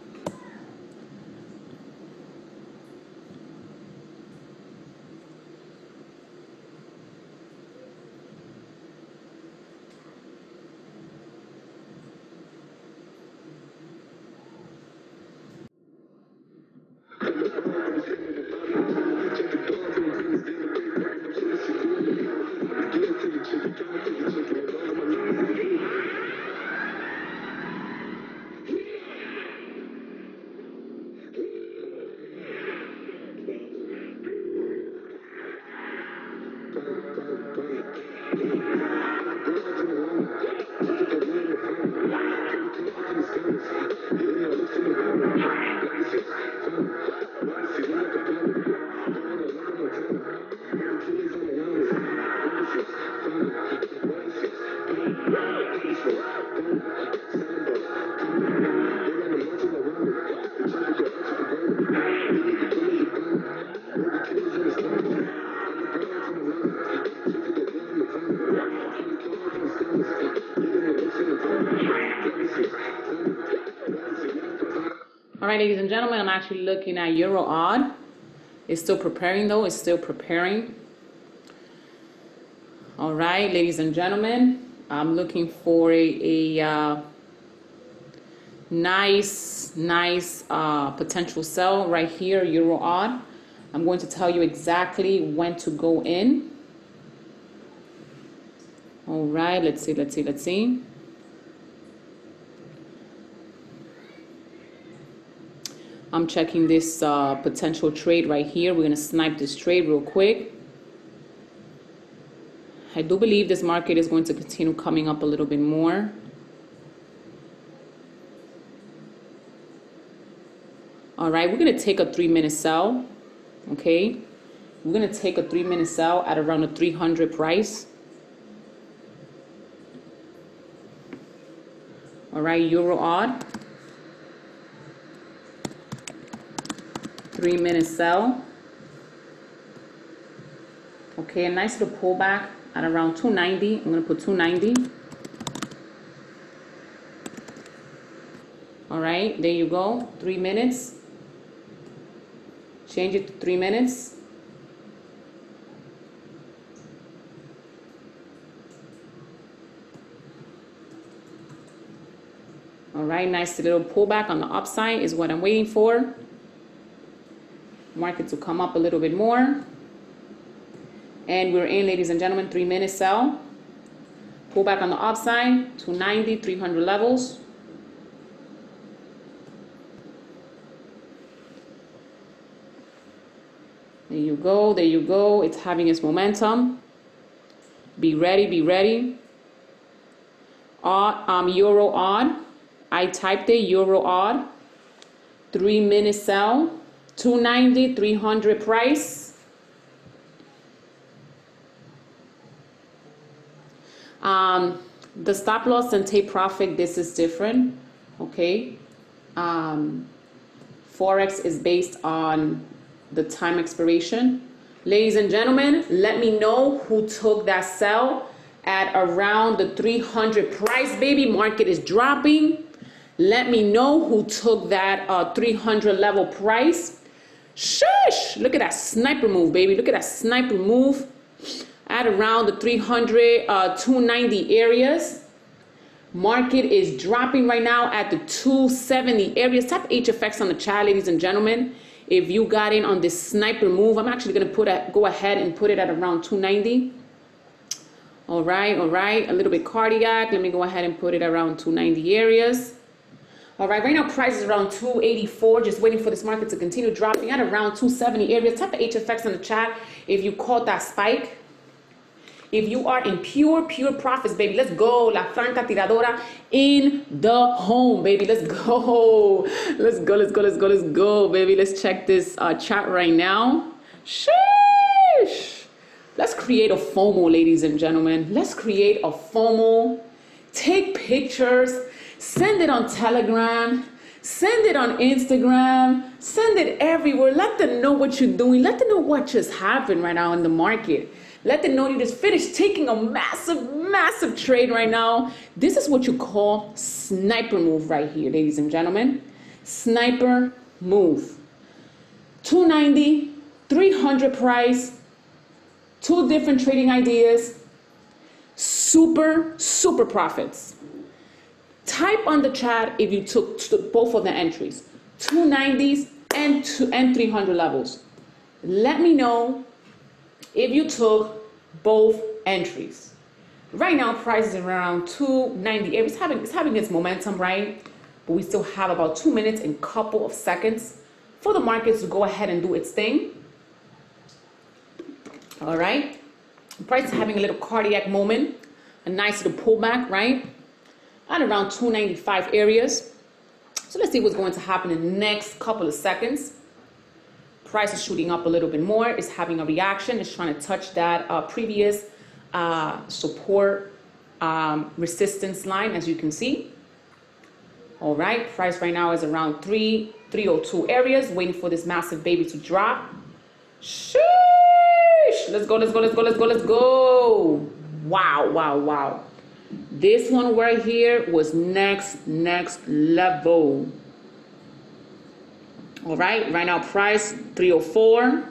All right, ladies and gentlemen, I'm actually looking at Euro odd. It's still preparing though, it's still preparing. All right, ladies and gentlemen, I'm looking for a nice potential sell right here, Euro odd. I'm going to tell you exactly when to go in. All right, let's see. I'm checking this potential trade right here. We're gonna snipe this trade real quick. I do believe this market is going to continue coming up a little bit more. All right, we're gonna take a 3-minute sell, okay? We're gonna take a 3-minute sell at around a 300 price. All right, Euro odd. 3-minute sell. Okay, a nice little pullback at around 290. I'm gonna put 290. All right, there you go, 3 minutes. Change it to 3 minutes. All right, nice little pullback on the upside is what I'm waiting for. Market to come up a little bit more. And we're in, ladies and gentlemen, 3-minute sell. Pullback on the upside, 290, 300 levels. There you go, there you go. It's having its momentum. Be ready, be ready. Euro odd. I typed it, Euro odd. 3-minute sell. 290, 300 price. The stop loss and take profit, this is different, okay? Forex is based on the time expiration. Ladies and gentlemen, let me know who took that sell at around the 300 price, baby. Market is dropping. Let me know who took that 300 level price. Shush! Look at that sniper move, baby. Look at that sniper move at around the 300, 290 areas. Market is dropping right now at the 270 areas. Type HFX on the chat, ladies and gentlemen. If you got in on this sniper move, I'm actually going to go ahead and put it at around 290. All right, a little bit cardiac. Let me go ahead and put it around 290 areas. All right, right now price is around 284, just waiting for this market to continue dropping at around 270 areas. Type of HFX in the chat if you caught that spike. If you are in pure profits, baby, let's go. La Franca Tiradora in the home, baby. Let's go. Let's go, baby. Let's check this chat right now. Sheesh. Let's create a FOMO, ladies and gentlemen. Let's create a FOMO. Take pictures. Send it on Telegram. Send it on Instagram. Send it everywhere. Let them know what you're doing. Let them know what just happened right now in the market. Let them know you just finished taking a massive trade right now. This is what you call sniper move right here, ladies and gentlemen. Sniper move. 290, 300 price, 2 different trading ideas, super profits. Type on the chat if you took both of the entries, 290s and 300 levels. Let me know if you took both entries. Right now, price is around 290. It's having its momentum, right? But we still have about 2 minutes and couple of seconds for the markets to go ahead and do its thing. All right. The price is having a little cardiac moment, a nice little pullback, right? At around 295 areas. So let's see what's going to happen in the next couple of seconds. Price is shooting up a little bit more. It's having a reaction. It's trying to touch that previous support resistance line, as you can see. All right, price right now is around 302 areas, waiting for this massive baby to drop. Sheesh! Let's go. Wow. This one right here was next level. All right, right now price 304.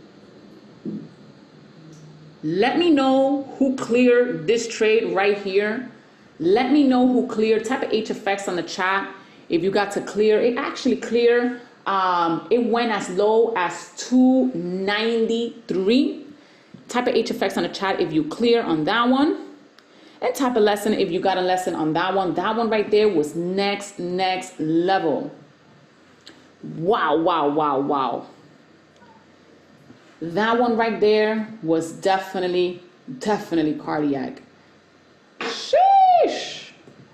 Let me know who cleared this trade right here. Let me know who cleared. Type of HFX on the chat if you got to clear. It actually cleared. It went as low as 293. Type of HFX on the chat if you clear on that one. And type a lesson if you got a lesson on that one. That one right there was next level. Wow. That one right there was definitely cardiac. Sheesh.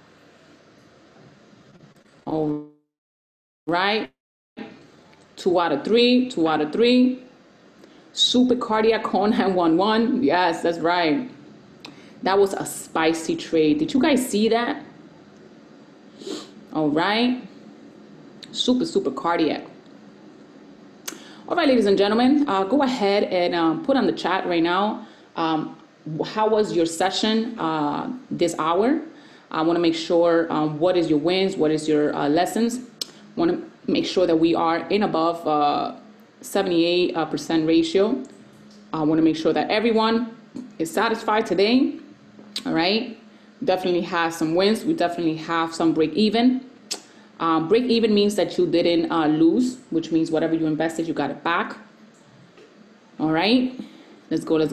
All right. 2 out of 3. Super cardiac call 911. Yes, that's right. That was a spicy trade. Did you guys see that? All right. Super cardiac. All right, ladies and gentlemen, go ahead and put on the chat right now. How was your session this hour? I want to make sure what is your wins, what is your lessons. Want to make sure that we are in above 78% ratio. I want to make sure that everyone is satisfied today. All right, definitely have some wins. We definitely have some break even. Break even means that you didn't lose, which means whatever you invested, you got it back. All right, let's go.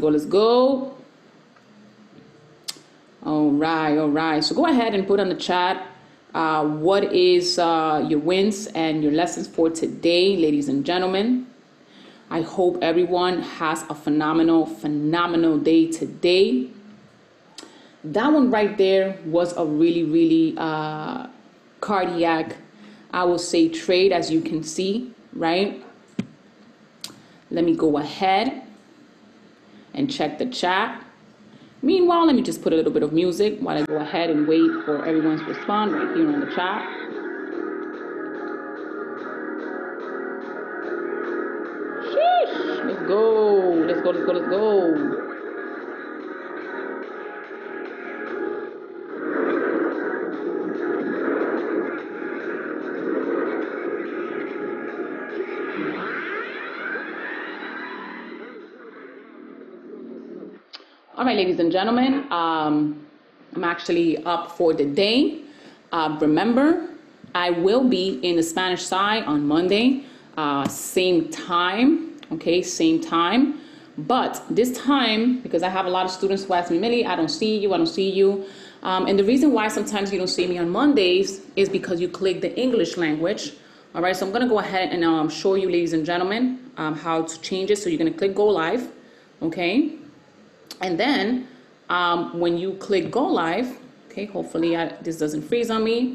All right. So go ahead and put on the chat what is your wins and your lessons for today, ladies and gentlemen. I hope everyone has a phenomenal day today. That one right there was a really cardiac, I will say, trade, as you can see, right? Let me go ahead and check the chat. Meanwhile, let me just put a little bit of music while I go ahead and wait for everyone's response right here on the chat. Sheesh! Let's go. All right, ladies and gentlemen, I'm actually up for the day. Remember, I will be in the Spanish side on Monday, same time, okay, same time. But this time, because I have a lot of students who ask me, Millie, I don't see you. And the reason why sometimes you don't see me on Mondays is because you click the English language. All right, so I'm going to go ahead and show you, ladies and gentlemen, how to change it. So you're going to click Go Live, okay? And then when you click Go Live, okay, hopefully this doesn't freeze on me.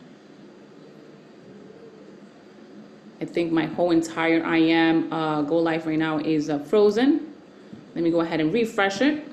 I think my whole entire IM Go Live right now is frozen. Let me go ahead and refresh it.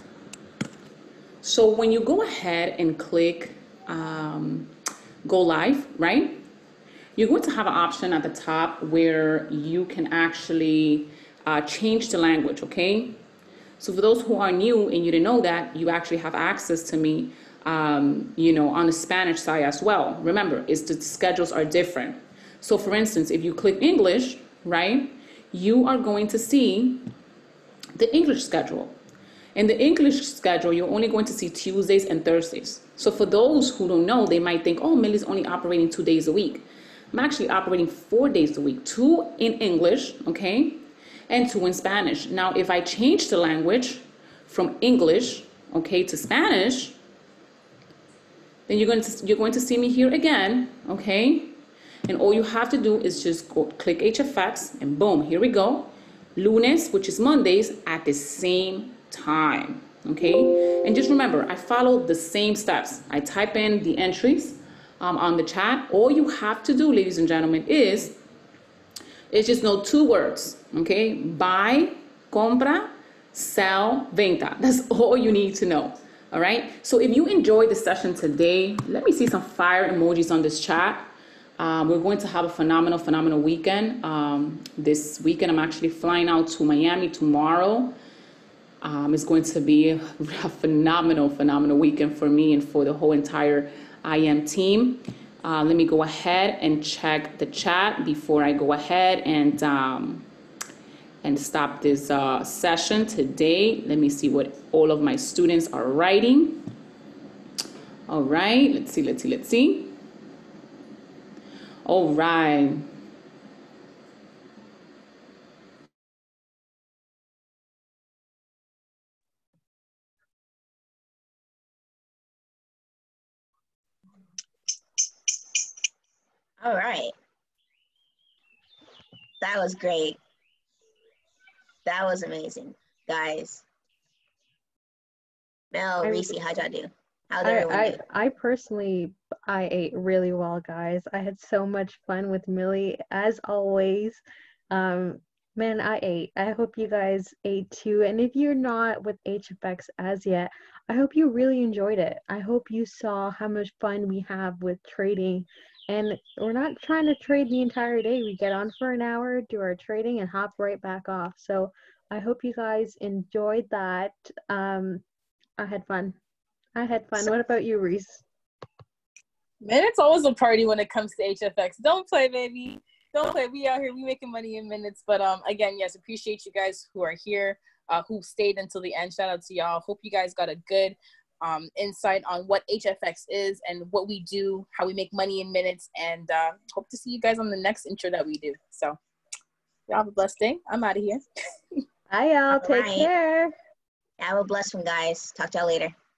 So when you go ahead and click Go Live, right, you're going to have an option at the top where you can actually change the language, okay? So for those who are new and you didn't know that, you actually have access to me, you know, on the Spanish side as well. Remember, the schedules are different. So for instance, if you click English, right, you are going to see the English schedule. In the English schedule, you're only going to see Tuesdays and Thursdays. So for those who don't know, they might think, oh, Millie's only operating 2 days a week. I'm actually operating 4 days a week, 2 in English, okay, and 2 in Spanish. Now, if I change the language from English, okay, to Spanish, then you're going to see me here again, okay? And all you have to do is just click HFX, and boom, here we go. Lunes, which is Mondays, at the same time, okay? And just remember, I follow the same steps. I type in the entries on the chat. All you have to do, ladies and gentlemen, is just know 2 words, okay? Buy, compra, sell, venta. That's all you need to know, all right? So if you enjoyed the session today, let me see some fire emojis on this chat. We're going to have a phenomenal weekend. This weekend, I'm actually flying out to Miami tomorrow. It's going to be a phenomenal weekend for me and for the whole entire IM team. Let me go ahead and check the chat before I go ahead and stop this session today. Let me see what all of my students are writing. All right, let's see. All right. All right. That was great. That was amazing, guys. Mel, Reese, how'd y'all do? How'd everyone do? I personally, I ate really well, guys. I had so much fun with Millie, as always. Man, I ate. I hope you guys ate too. And if you're not with HFX as yet, I hope you really enjoyed it. I hope you saw how much fun we have with trading. And we're not trying to trade the entire day. We get on for an hour, do our trading, and hop right back off. So I hope you guys enjoyed that. I had fun. What about you, Reese? Man, it's always a party when it comes to HFX. Don't play, baby. Don't play. We out here. We making money in minutes. But again, yes, appreciate you guys who are here, who stayed until the end. Shout out to y'all. Hope you guys got a good insight on what HFX is and what we do, how we make money in minutes, and hope to see you guys on the next intro that we do. So y'all have a blessed day. I'm out of here. Bye, y'all. Take care. Have a blessed one, guys. Talk to y'all later.